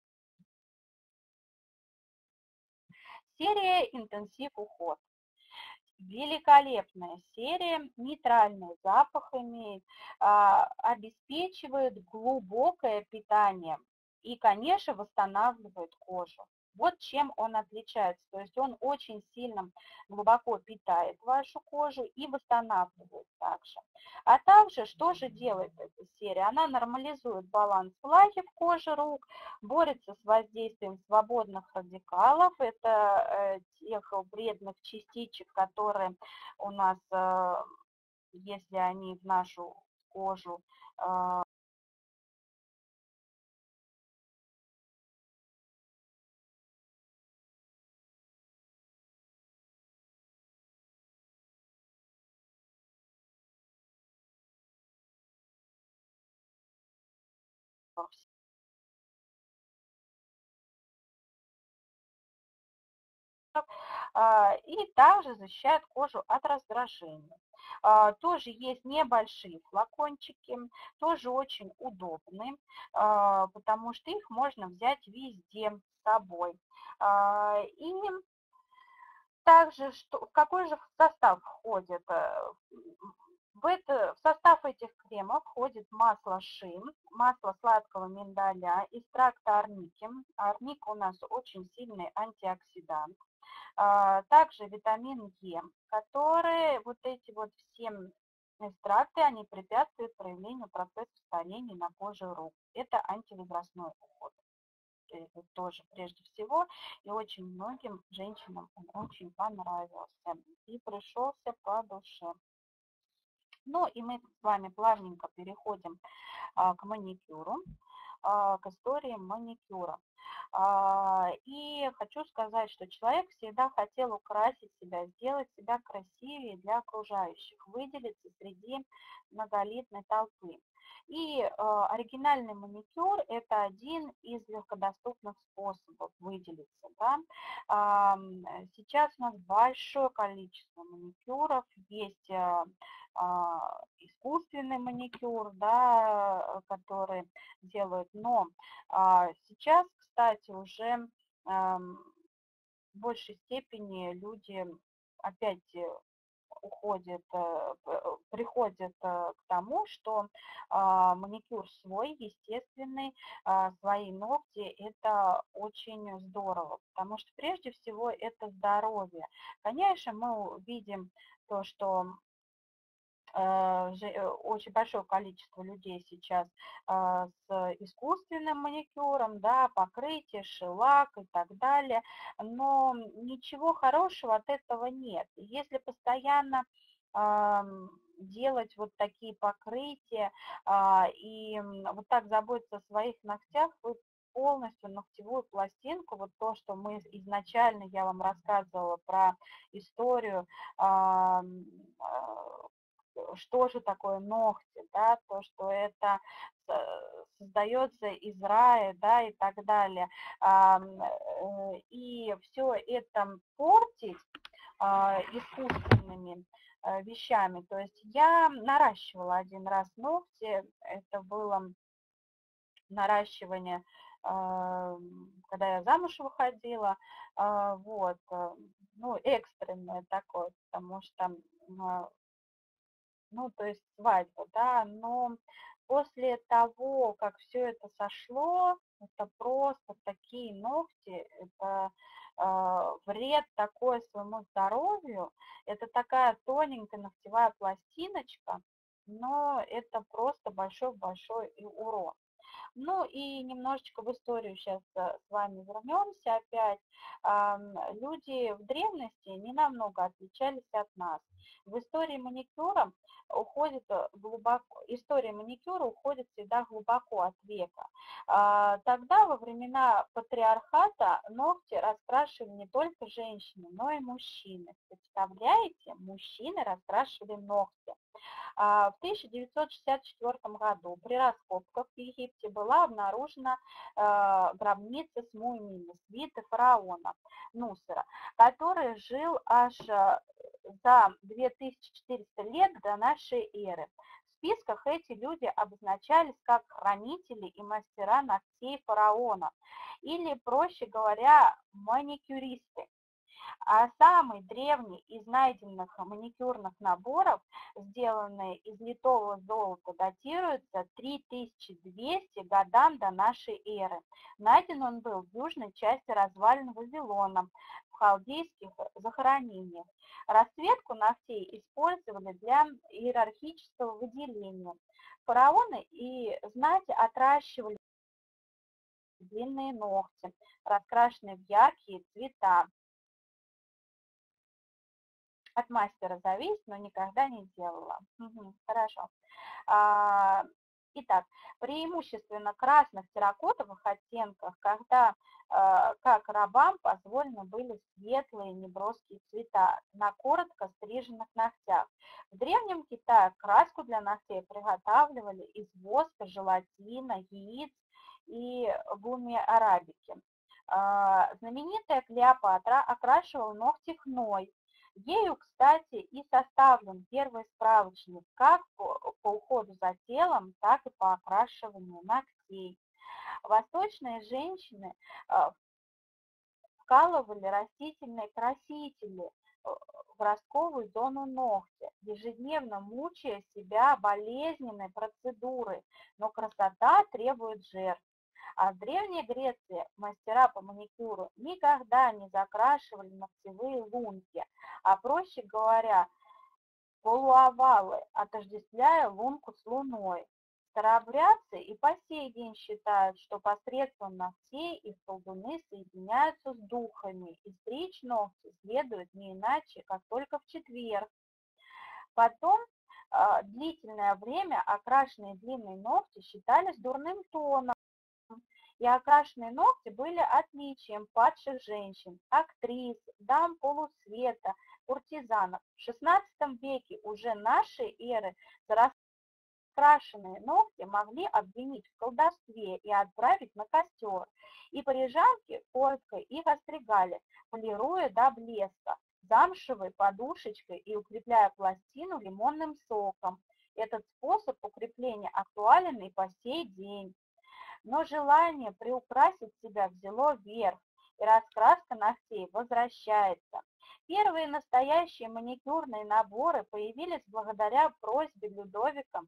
Серия «Интенсив уход». Великолепная серия, нейтральный запах имеет, обеспечивает глубокое питание и, конечно, восстанавливает кожу. Вот чем он отличается. То есть он очень сильно глубоко питает вашу кожу и восстанавливает также. А также, что же делает эта серия? Она нормализует баланс влаги в коже рук, борется с воздействием свободных радикалов, это тех вредных частичек, которые у нас, если они в нашу кожу и также защищает кожу от раздражения. Тоже есть небольшие флакончики, тоже очень удобные, потому что их можно взять везде с собой. И также, что, в какой же состав входит? В, это, в состав этих кремов входит масло шин, масло сладкого миндаля, экстракт арники. Арник у нас очень сильный антиоксидант. Также витамин Е, которые вот эти вот все экстракты, они препятствуют проявлению процесса старения на коже рук. Это антивозрастной уход. Тоже прежде всего, и очень многим женщинам он очень понравился и пришелся по душе. Ну и мы с вами плавненько переходим а, к маникюру, а, к истории маникюра. А, и хочу сказать, что человек всегда хотел украсить себя, сделать себя красивее для окружающих, выделиться среди многолюдной толпы. И э, оригинальный маникюр – это один из легкодоступных способов выделиться. Да? А, сейчас у нас большое количество маникюров, есть э, а, искусственный маникюр, да, который делают, но а, сейчас, кстати, уже а, в большей степени люди опять уходят, приходят к тому, что маникюр свой, естественный, свои ногти – это очень здорово, потому что прежде всего это здоровье. Конечно, мы видим то, что очень большое количество людей сейчас с искусственным маникюром, да, покрытие, шелак и так далее, но ничего хорошего от этого нет. Если постоянно делать вот такие покрытия и вот так заботиться о своих ногтях, вы полностью ногтевую пластинку, вот то, что мы изначально, я вам рассказывала про историю, что же такое ногти, да, то, что это создается из рая, да, и так далее. И все это портить искусственными вещами. То есть я наращивала один раз ногти, это было наращивание когда я замуж выходила, вот, ну, экстренное такое, потому что, ну, то есть свадьба, да, но после того, как все это сошло, это просто такие ногти, это э, вред такой своему здоровью, это такая тоненькая ногтевая пластиночка, но это просто большой-большой и урон. Ну и немножечко в историю сейчас с вами вернемся опять. Люди в древности не намного отличались от нас. В истории маникюра уходит глубоко, история маникюра уходит всегда глубоко от века. Тогда, во времена патриархата, ногти раскрашивали не только женщины, но и мужчины. Представляете, мужчины раскрашивали ногти. В тысяча девятьсот шестьдесят четвёртом году при раскопках в Египте была обнаружена гробница с мумиями свиты фараона Нусера, который жил аж за две тысячи четыреста лет до нашей эры. В списках эти люди обозначались как хранители и мастера ногтей фараона, или, проще говоря, маникюристы. А самый древний из найденных маникюрных наборов, сделанные из литого золота, датируется три тысячи двести годам до нашей эры. Найден он был в южной части развалин Вавилона, в халдейских захоронениях. Расцветку ногтей использовали для иерархического выделения. Фараоны и знать отращивали длинные ногти, раскрашенные в яркие цвета. От мастера зависит, но никогда не делала. Угу, хорошо. А, итак, преимущественно красных терракотовых оттенках, когда а, как рабам позволены были светлые неброские цвета на коротко стриженных ногтях. В Древнем Китае краску для ногтей приготавливали из воска, желатина, яиц и гумми-арабики. А, знаменитая Клеопатра окрашивала ногти хной. Ею, кстати, и составлен первый справочник как по, по уходу за телом, так и по окрашиванию ногтей. Восточные женщины вкалывали растительные красители в ростковую зону ногтя, ежедневно мучая себя болезненной процедурой, но красота требует жертв. А в Древней Греции мастера по маникюру никогда не закрашивали ногтевые лунки, а, проще говоря, полуовалы, отождествляя лунку с луной. Старообрядцы и по сей день считают, что посредством ногтей их колдуны соединяются с духами, и стричь ногти следует не иначе, как только в четверг. Потом э, длительное время окрашенные длинные ногти считались дурным тоном, и окрашенные ногти были отличием падших женщин, актрис, дам полусвета, куртизанок. В шестнадцатом веке уже нашей эры за раскрашенные ногти могли обвинить в колдовстве и отправить на костер. И парижанки коротко их остригали, полируя до блеска, замшевой подушечкой и укрепляя пластину лимонным соком. Этот способ укрепления актуален и по сей день. Но желание приукрасить себя взяло верх, и раскраска ногтей возвращается. Первые настоящие маникюрные наборы появились благодаря просьбе Людовика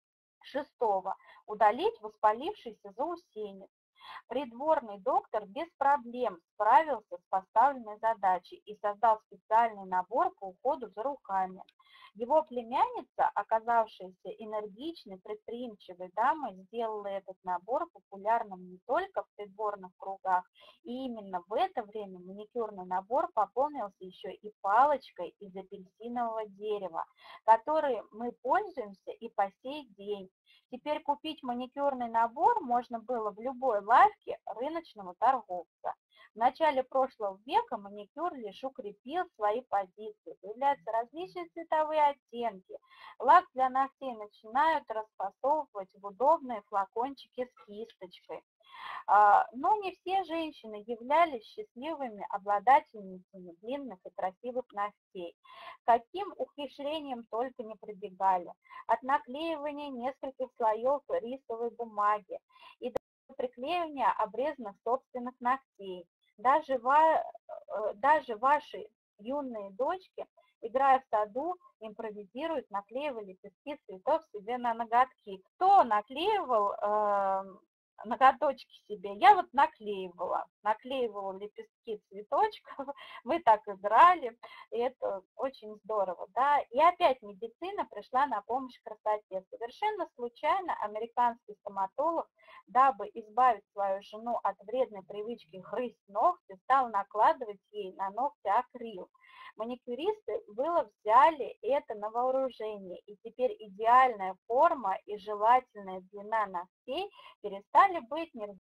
шестого удалить воспалившийся заусенец. Придворный доктор без проблем справился с поставленной задачей и создал специальный набор по уходу за руками. Его племянница, оказавшаяся энергичной, предприимчивой дамой, сделала этот набор популярным не только в придворных кругах, и именно в это время маникюрный набор пополнился еще и палочкой из апельсинового дерева, которой мы пользуемся и по сей день. Теперь купить маникюрный набор можно было в любой лавке рыночного торговца. В начале прошлого века маникюр лишь укрепил свои позиции, появляются различные цветовые оттенки, лак для ногтей начинают расфасовывать в удобные флакончики с кисточкой. Но не все женщины являлись счастливыми обладательницами длинных и красивых ногтей. Каким ухищрением только не прибегали. От наклеивания нескольких слоев рисовой бумаги и до приклеивания обрезанных собственных ногтей. Даже, ва, даже ваши юные дочки, играя в саду, импровизируют, наклеивали лепестки цветов себе на ноготки. Кто наклеивал э, ноготочки себе? Я вот наклеивала, наклеивала лепестки цветочков, мы так играли, и это очень здорово, да. И опять медицина пришла на помощь красоте. Совершенно случайно американский стоматолог, дабы избавить свою жену от вредной привычки грызть ногти, стал накладывать ей на ногти акрил. Маникюристы было взяли это на вооружение, и теперь идеальная форма и желательная длина ногтей перестали быть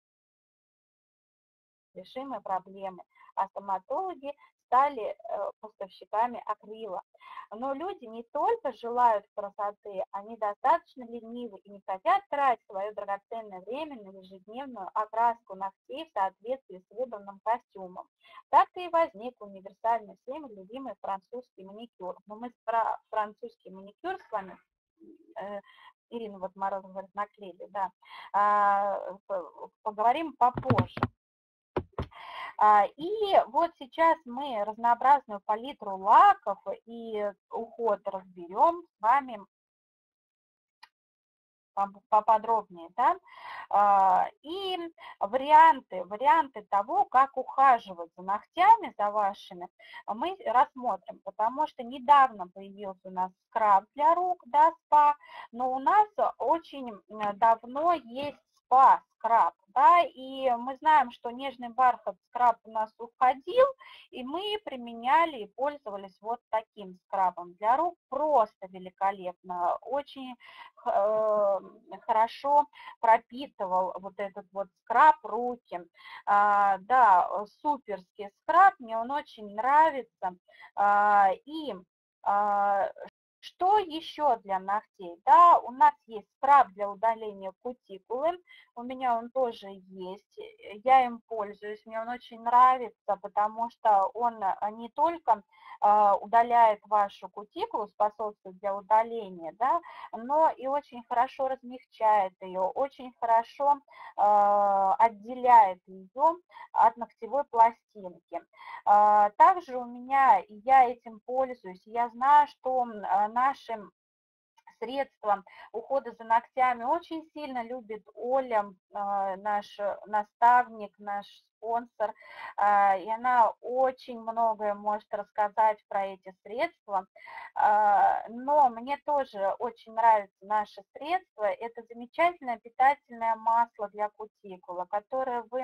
неразрешимой проблемой, а стоматологи стали поставщиками акрила. Но люди не только желают красоты, они достаточно ленивы и не хотят тратить свое драгоценное время на ежедневную окраску ногтей в соответствии с выбранным костюмом. Так-то и возник универсальный всеми любимый французский маникюр. Но мы про французский маникюр с вами, э, Ирина вот Морозова говорит, наклеили, да, э, поговорим попозже. И вот сейчас мы разнообразную палитру лаков и уход разберем с вами поподробнее, да, и варианты, варианты того, как ухаживать за ногтями, за вашими, мы рассмотрим, потому что недавно появился у нас скраб для рук, да, спа, но у нас очень давно есть спа скраб, да, и мы знаем, что нежный бархат скраб у нас уходил, и мы применяли и пользовались вот таким скрабом для рук, просто великолепно, очень э, хорошо пропитывал вот этот вот скраб руки, а, да, суперский скраб, мне он очень нравится, а, и а, что еще для ногтей? Да, у нас есть скраб для удаления кутикулы, у меня он тоже есть, я им пользуюсь, мне он очень нравится, потому что он не только э, удаляет вашу кутикулу, способствует для удаления, да, но и очень хорошо размягчает ее, очень хорошо э, отделяет ее от ногтевой пластинки. Э, также у меня, я этим пользуюсь, я знаю, что наши средства ухода за ногтями очень сильно любит Оля, наш наставник, наш спонсор, и она очень многое может рассказать про эти средства, но мне тоже очень нравятся наши средства. Это замечательное питательное масло для кутикулы, которое вы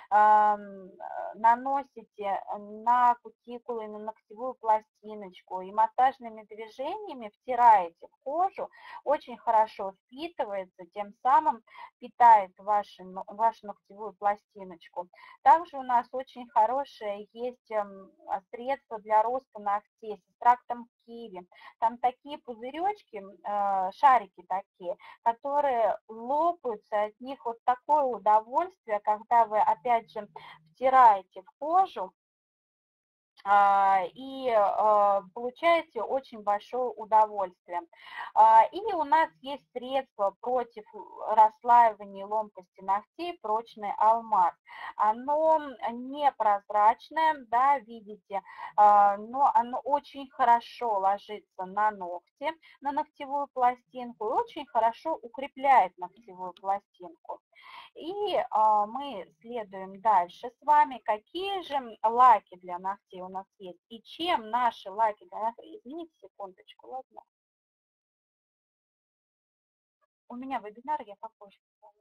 наносите на кутикулу и на ногтевую пластиночку и массажными движениями втираете в кожу, очень хорошо впитывается, тем самым питает вашу, вашу ногтевую пластиночку. Также у нас очень хорошее есть средство для роста ногтей с экстрактом киви. Там такие пузыречки, шарики такие, которые лопаются, от них вот такое удовольствие, когда вы опять же втираете в кожу и получаете очень большое удовольствие. И у нас есть средство против расслаивания и ломкости ногтей, прочный алмаз. Оно непрозрачное, да, видите, но оно очень хорошо ложится на ногти, на ногтевую пластинку и очень хорошо укрепляет ногтевую пластинку. И а, мы следуем дальше с вами, какие же лаки для ногтей у нас есть и чем наши лаки для ногтей. Извините секундочку, ладно. У меня вебинар, я попозже.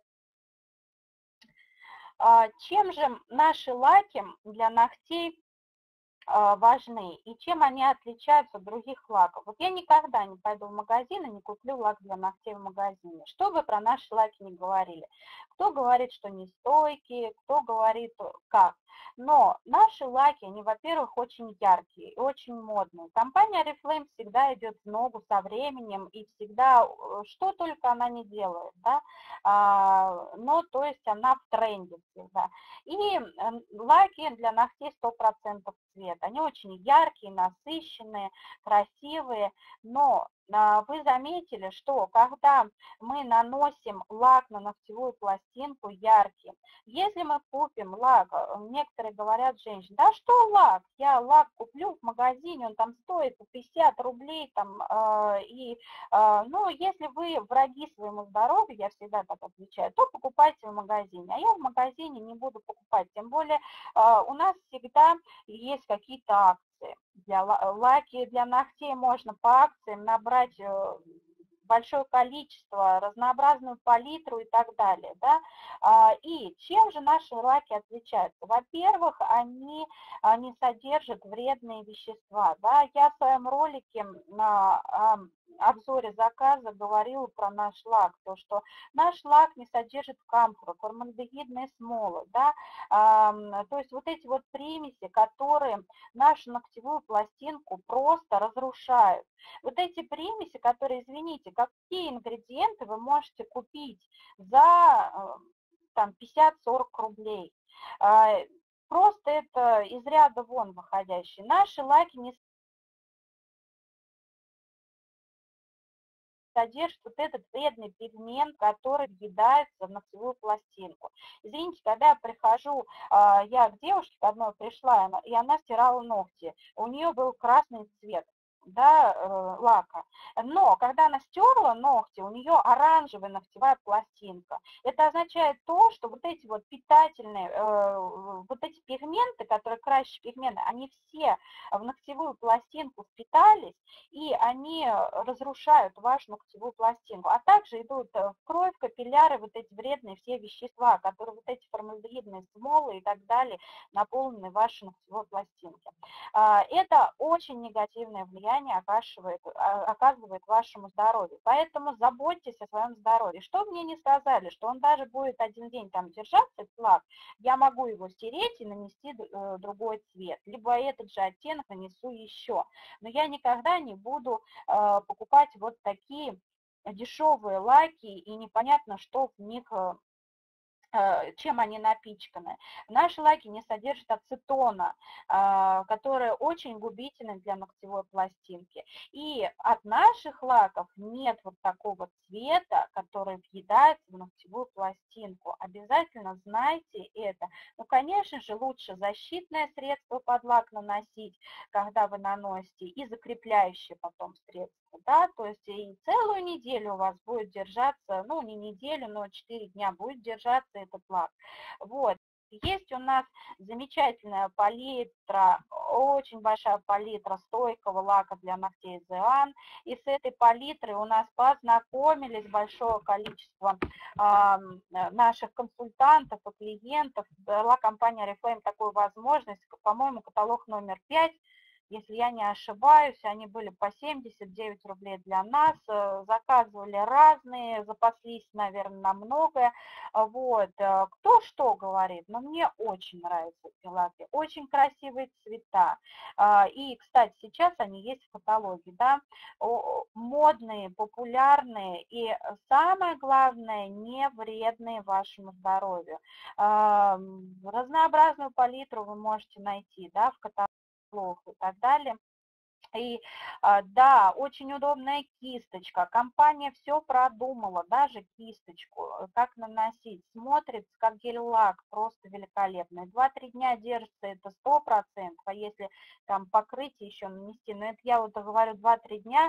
А, чем же наши лаки для ногтей важны и чем они отличаются от других лаков. Вот я никогда не пойду в магазин и не куплю лак для ногтей в магазине. Что бы про наши лаки не говорили. Кто говорит, что не стойкие, кто говорит как. Но наши лаки, они, во-первых, очень яркие и очень модные. Компания Oriflame всегда идет в ногу со временем и всегда, что только она не делает, да, а, но то есть она в тренде всегда. И лаки для ногтей сто процентов цвет. Они очень яркие, насыщенные, красивые, но вы заметили, что когда мы наносим лак на ногтевую пластинку яркий, если мы купим лак, некоторые говорят женщины, да что лак, я лак куплю в магазине, он там стоит по пятьдесят рублей, там, и, ну, если вы враги своему здоровью, я всегда так отвечаю, то покупайте в магазине, а я в магазине не буду покупать, тем более у нас всегда есть какие-то акции. Для лаки для ногтей можно по акциям набрать большое количество, разнообразную палитру и так далее. Да? И чем же наши лаки отличаются? Во-первых, они не содержат вредные вещества. Да? Я в своем ролике на обзоре заказа говорила про наш лак, то что наш лак не содержит камфору, формальдегидные смолы, да, то есть вот эти вот примеси, которые нашу ногтевую пластинку просто разрушают. Вот эти примеси, которые, извините, какие ингредиенты вы можете купить за там пятьдесят-сорок рублей? Просто это из ряда вон выходящие. Наши лаки не содержит вот этот вредный пигмент, который въедается в ногтевую пластинку. Извините, когда я прихожу, я к девушке к одной пришла, и она стирала ногти, у нее был красный цвет, да, лака. Но когда она стерла ногти, у нее оранжевая ногтевая пластинка. Это означает то, что вот эти вот питательные, вот эти пигменты, которые красящие пигменты, они все в ногтевую пластинку впитались, и они разрушают вашу ногтевую пластинку. А также идут в кровь, капилляры, вот эти вредные все вещества, которые вот эти формальдегидные смолы и так далее наполнены вашей ногтевой пластинке. Это очень негативное влияние оказывает, оказывает вашему здоровью. Поэтому заботьтесь о своем здоровье. Что мне не сказали, что он даже будет один день там держаться, этот лак, я могу его стереть и нанести другой цвет. Либо этот же оттенок нанесу еще. Но я никогда не буду покупать вот такие дешевые лаки, и непонятно, что в них, чем они напичканы. Наши лаки не содержат ацетона, который очень губителен для ногтевой пластинки. И от наших лаков нет вот такого цвета, который въедается в ногтевую пластинку. Обязательно знайте это. Ну, конечно же, лучше защитное средство под лак наносить, когда вы наносите, и закрепляющее потом средство. Да? То есть и целую неделю у вас будет держаться, ну, не неделю, но четыре дня будет держаться этот лак. Вот. Есть у нас замечательная палитра, очень большая палитра стойкого лака для ногтей Zean. И с этой палитрой у нас познакомились большое количество э, наших консультантов и клиентов. Дала компания Oriflame такую возможность, по-моему, каталог номер пять. Если я не ошибаюсь, они были по семьдесят девять рублей для нас, заказывали разные, запаслись, наверное, на многое. Вот. Кто что говорит, но мне очень нравятся эти лаки, очень красивые цвета. И, кстати, сейчас они есть в каталоге, да, модные, популярные и, самое главное, не вредные вашему здоровью. Разнообразную палитру вы можете найти, да, в каталоге и так далее. И да, очень удобная кисточка. Компания все продумала, даже кисточку, как наносить. Смотрится как гель-лак, просто великолепный. два-три дня держится, это сто процентов, а если там покрытие еще нанести, но это я вот говорю два-три дня,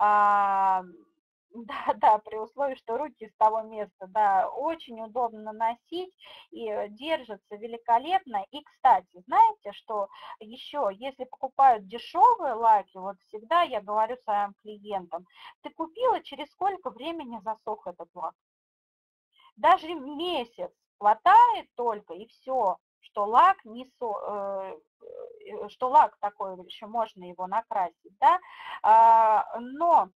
а, да, да, при условии, что руки с того места, да, очень удобно наносить и держится великолепно. И, кстати, знаете, что еще, если покупают дешевые лаки, вот всегда я говорю своим клиентам, ты купила, через сколько времени засох этот лак? Даже месяц хватает только, и все, что лак не со, э, что лак такой, еще можно его накрасить, да, а, но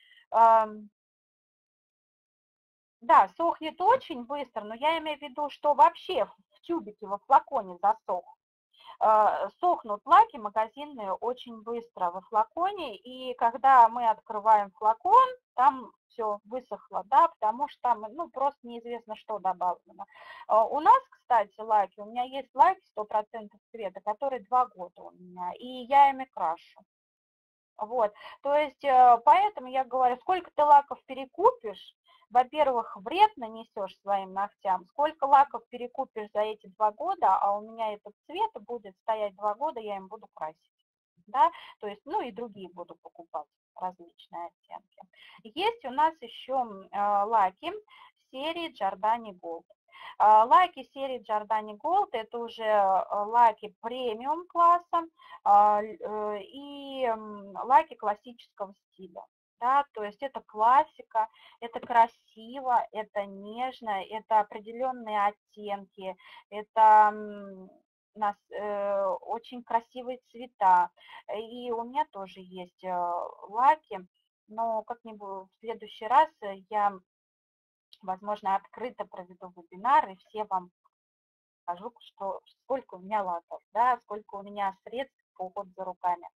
да, сохнет очень быстро, но я имею в виду, что вообще в тюбике, во флаконе засох. Сохнут лаки магазинные очень быстро во флаконе, и когда мы открываем флакон, там все высохло, да, потому что там, ну, просто неизвестно, что добавлено. У нас, кстати, лаки, у меня есть лаки сто процентов цвета, которые два года у меня, и я ими крашу. Вот, то есть, э, поэтому я говорю, сколько ты лаков перекупишь, во-первых, вред нанесешь своим ногтям, сколько лаков перекупишь за эти два года, а у меня этот цвет будет стоять два года, я им буду красить, да, то есть, ну и другие буду покупать, различные оттенки. Есть у нас еще э, лаки серии Giordani Gold. Э, лаки серии Giordani Gold это уже э, лаки премиум класса э, и э, лаки классического стиля. Да, то есть это классика, это красиво, это нежно, это определенные оттенки, это у нас э, очень красивые цвета. И у меня тоже есть э, лаки, но как-нибудь в следующий раз я, возможно, открыто проведу вебинар и все вам скажу, что, сколько у меня лаков, да, сколько у меня средств по уходу за руками.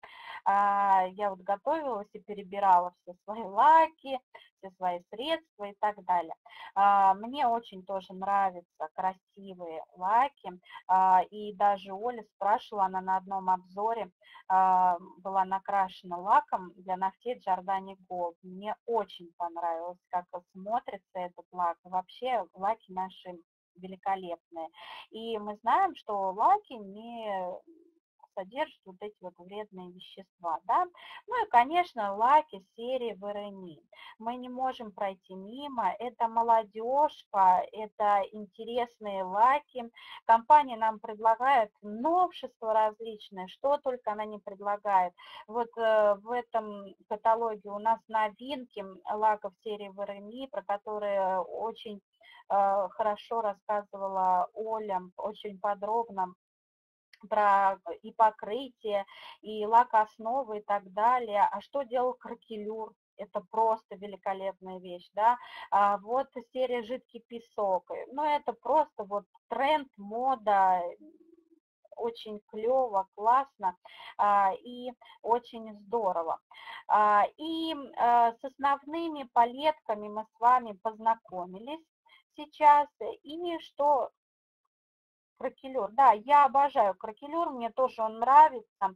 Я вот готовилась и перебирала все свои лаки, все свои средства и так далее. Мне очень тоже нравятся красивые лаки, и даже Оля спрашивала, она на одном обзоре была накрашена лаком для ногтей Giordani Gold. Мне очень понравилось, как смотрится этот лак. Вообще лаки наши великолепные. И мы знаем, что лаки не содержат вот эти вот вредные вещества, да. Ну и, конечно, лаки серии Верени. Мы не можем пройти мимо. Это молодежка, это интересные лаки. Компания нам предлагает новшества различные, что только она не предлагает. Вот э, в этом каталоге у нас новинки лаков серии Верени, про которые очень э, хорошо рассказывала Оля, очень подробно про и покрытие, и лак-основы и так далее. А что делал Кракелюр? Это просто великолепная вещь, да. А вот серия «Жидкий песок». Ну, это просто вот тренд, мода, очень клево, классно а, и очень здорово. А, и а, с основными палетками мы с вами познакомились сейчас. И что... Кракелюр, да, я обожаю кракелюр, мне тоже он нравится.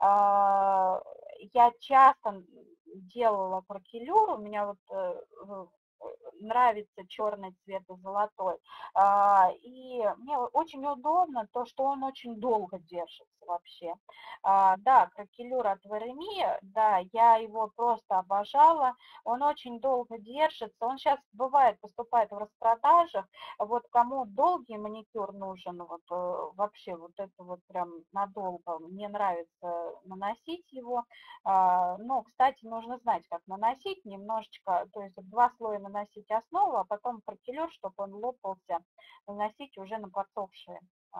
Я часто делала кракелюр, у меня вот нравится черный цвет и золотой. И мне очень удобно то, что он очень долго держится вообще. Да, кракелюр от Вереми, да, я его просто обожала. Он очень долго держится. Он сейчас бывает, поступает в распродажах. Вот кому долгий маникюр нужен, вот вообще вот это вот прям надолго, мне нравится наносить его. Но, кстати, нужно знать, как наносить немножечко, то есть два слоя наносить основу, а потом кракелюр, чтобы он лопался, наносить уже на подсохшие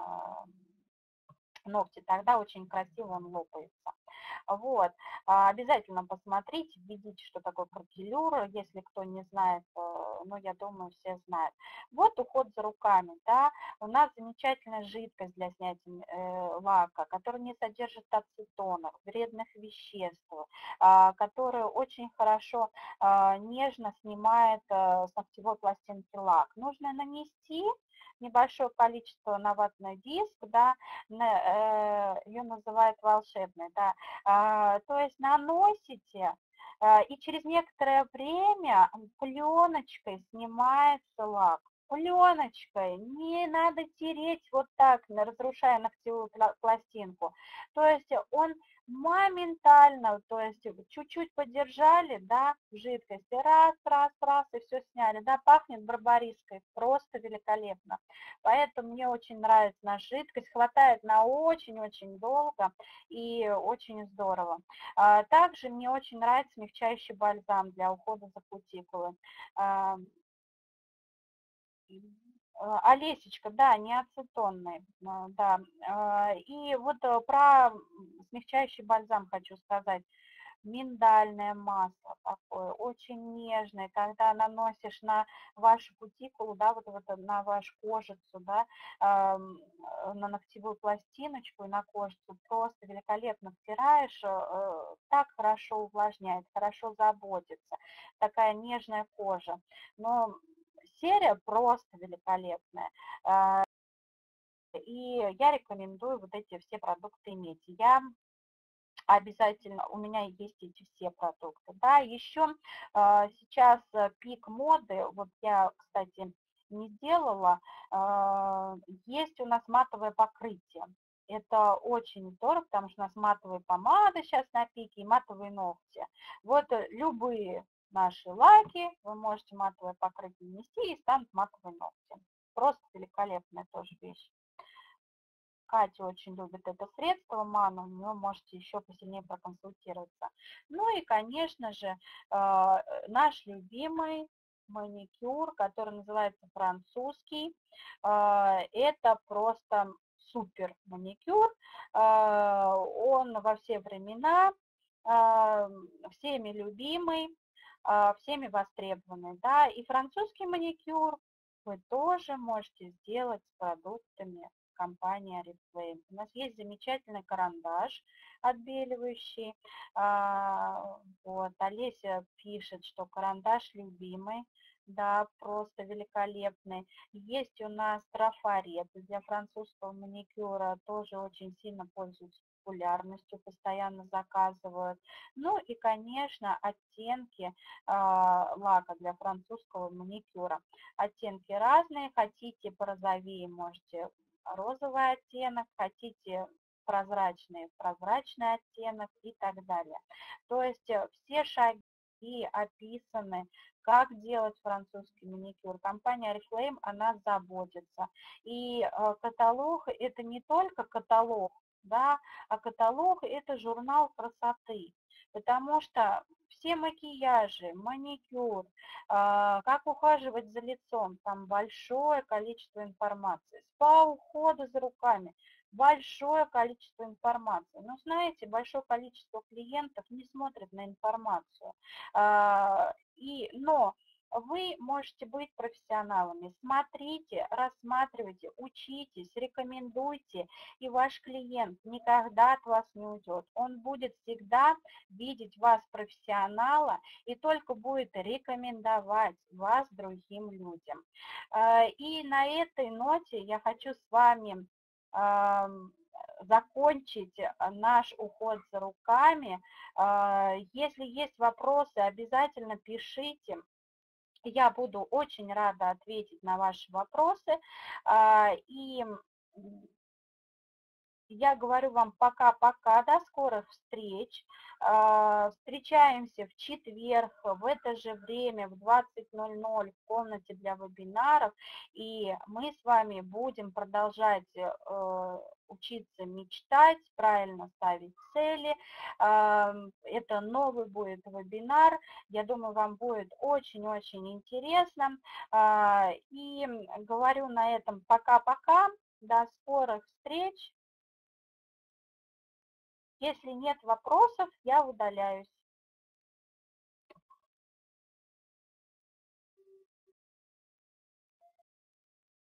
ногти, тогда очень красиво он лопается. Вот, обязательно посмотрите, видите, что такое кракелюр, если кто не знает, ну, я думаю, все знают. Вот уход за руками, да, у нас замечательная жидкость для снятия э, лака, которая не содержит ацетонов, вредных веществ, э, которая очень хорошо, э, нежно снимает э, с ногтевой пластинки лак. Нужно нанести небольшое количество на ватный диск, да, ее называют волшебной, да, то есть наносите, и через некоторое время пленочкой снимается лак. Пленочкой, не надо тереть вот так, разрушая ногтевую пластинку. То есть он моментально, то есть чуть-чуть подержали, да, в жидкости, раз, раз, раз, и все сняли, да, пахнет барбариской, просто великолепно. Поэтому мне очень нравится наша жидкость, хватает на очень-очень долго и очень здорово. Также мне очень нравится смягчающий бальзам для ухода за кутикулой. Олесечка, да, не ацетонный, да. И вот про смягчающий бальзам хочу сказать. Миндальное масло такое, очень нежное, когда наносишь на вашу кутикулу, да, вот, вот на вашу кожицу, да, э, на ногтевую пластиночку и на кожицу, просто великолепно втираешь, э, так хорошо увлажняет, хорошо заботится, такая нежная кожа. Но серия просто великолепная. И я рекомендую вот эти все продукты иметь. Я обязательно у меня есть эти все продукты. Да, еще э, сейчас э, пик моды, вот я, кстати, не делала, э, есть у нас матовое покрытие. Это очень здорово, потому что у нас матовые помады сейчас на пике и матовые ногти. Вот э, любые наши лаки, вы можете матовое покрытие нанести и станут матовые ногти. Просто великолепная тоже вещь. Катя очень любит это средство, Ману, у нее можете еще посильнее проконсультироваться. Ну и, конечно же, э, наш любимый маникюр, который называется французский. Э, Это просто супер маникюр. Э, Он во все времена э, всеми любимый, э, всеми востребованный. Да? И французский маникюр вы тоже можете сделать с продуктами компания Oriflame. У нас есть замечательный карандаш отбеливающий. А, вот, Олеся пишет, что карандаш любимый. Да, просто великолепный. Есть у нас трафареты для французского маникюра, тоже очень сильно пользуются популярностью, постоянно заказывают. Ну и, конечно, оттенки а, лака для французского маникюра. Оттенки разные, хотите порозовее, можете розовый оттенок, хотите прозрачный, прозрачный оттенок и так далее. То есть все шаги описаны, как делать французский маникюр. Компания Oriflame, она заботится. И каталог – это не только каталог, да, а каталог – это журнал красоты. Потому что все макияжи, маникюр, как ухаживать за лицом, там большое количество информации. Спа-уходы за руками, большое количество информации. Но знаете, большое количество клиентов не смотрят на информацию. И, но вы можете быть профессионалами. Смотрите, рассматривайте, учитесь, рекомендуйте, и ваш клиент никогда от вас не уйдет. Он будет всегда видеть вас профессионала и только будет рекомендовать вас другим людям. И на этой ноте я хочу с вами закончить наш уход за руками. Если есть вопросы, обязательно пишите. Я буду очень рада ответить на ваши вопросы. И я говорю вам пока-пока, до скорых встреч. Встречаемся в четверг в это же время в двадцать ноль ноль в комнате для вебинаров. И мы с вами будем продолжать учиться мечтать, правильно ставить цели. Это новый будет вебинар. Я думаю, вам будет очень-очень интересно. И говорю на этом пока-пока. До скорых встреч. Если нет вопросов, я удаляюсь.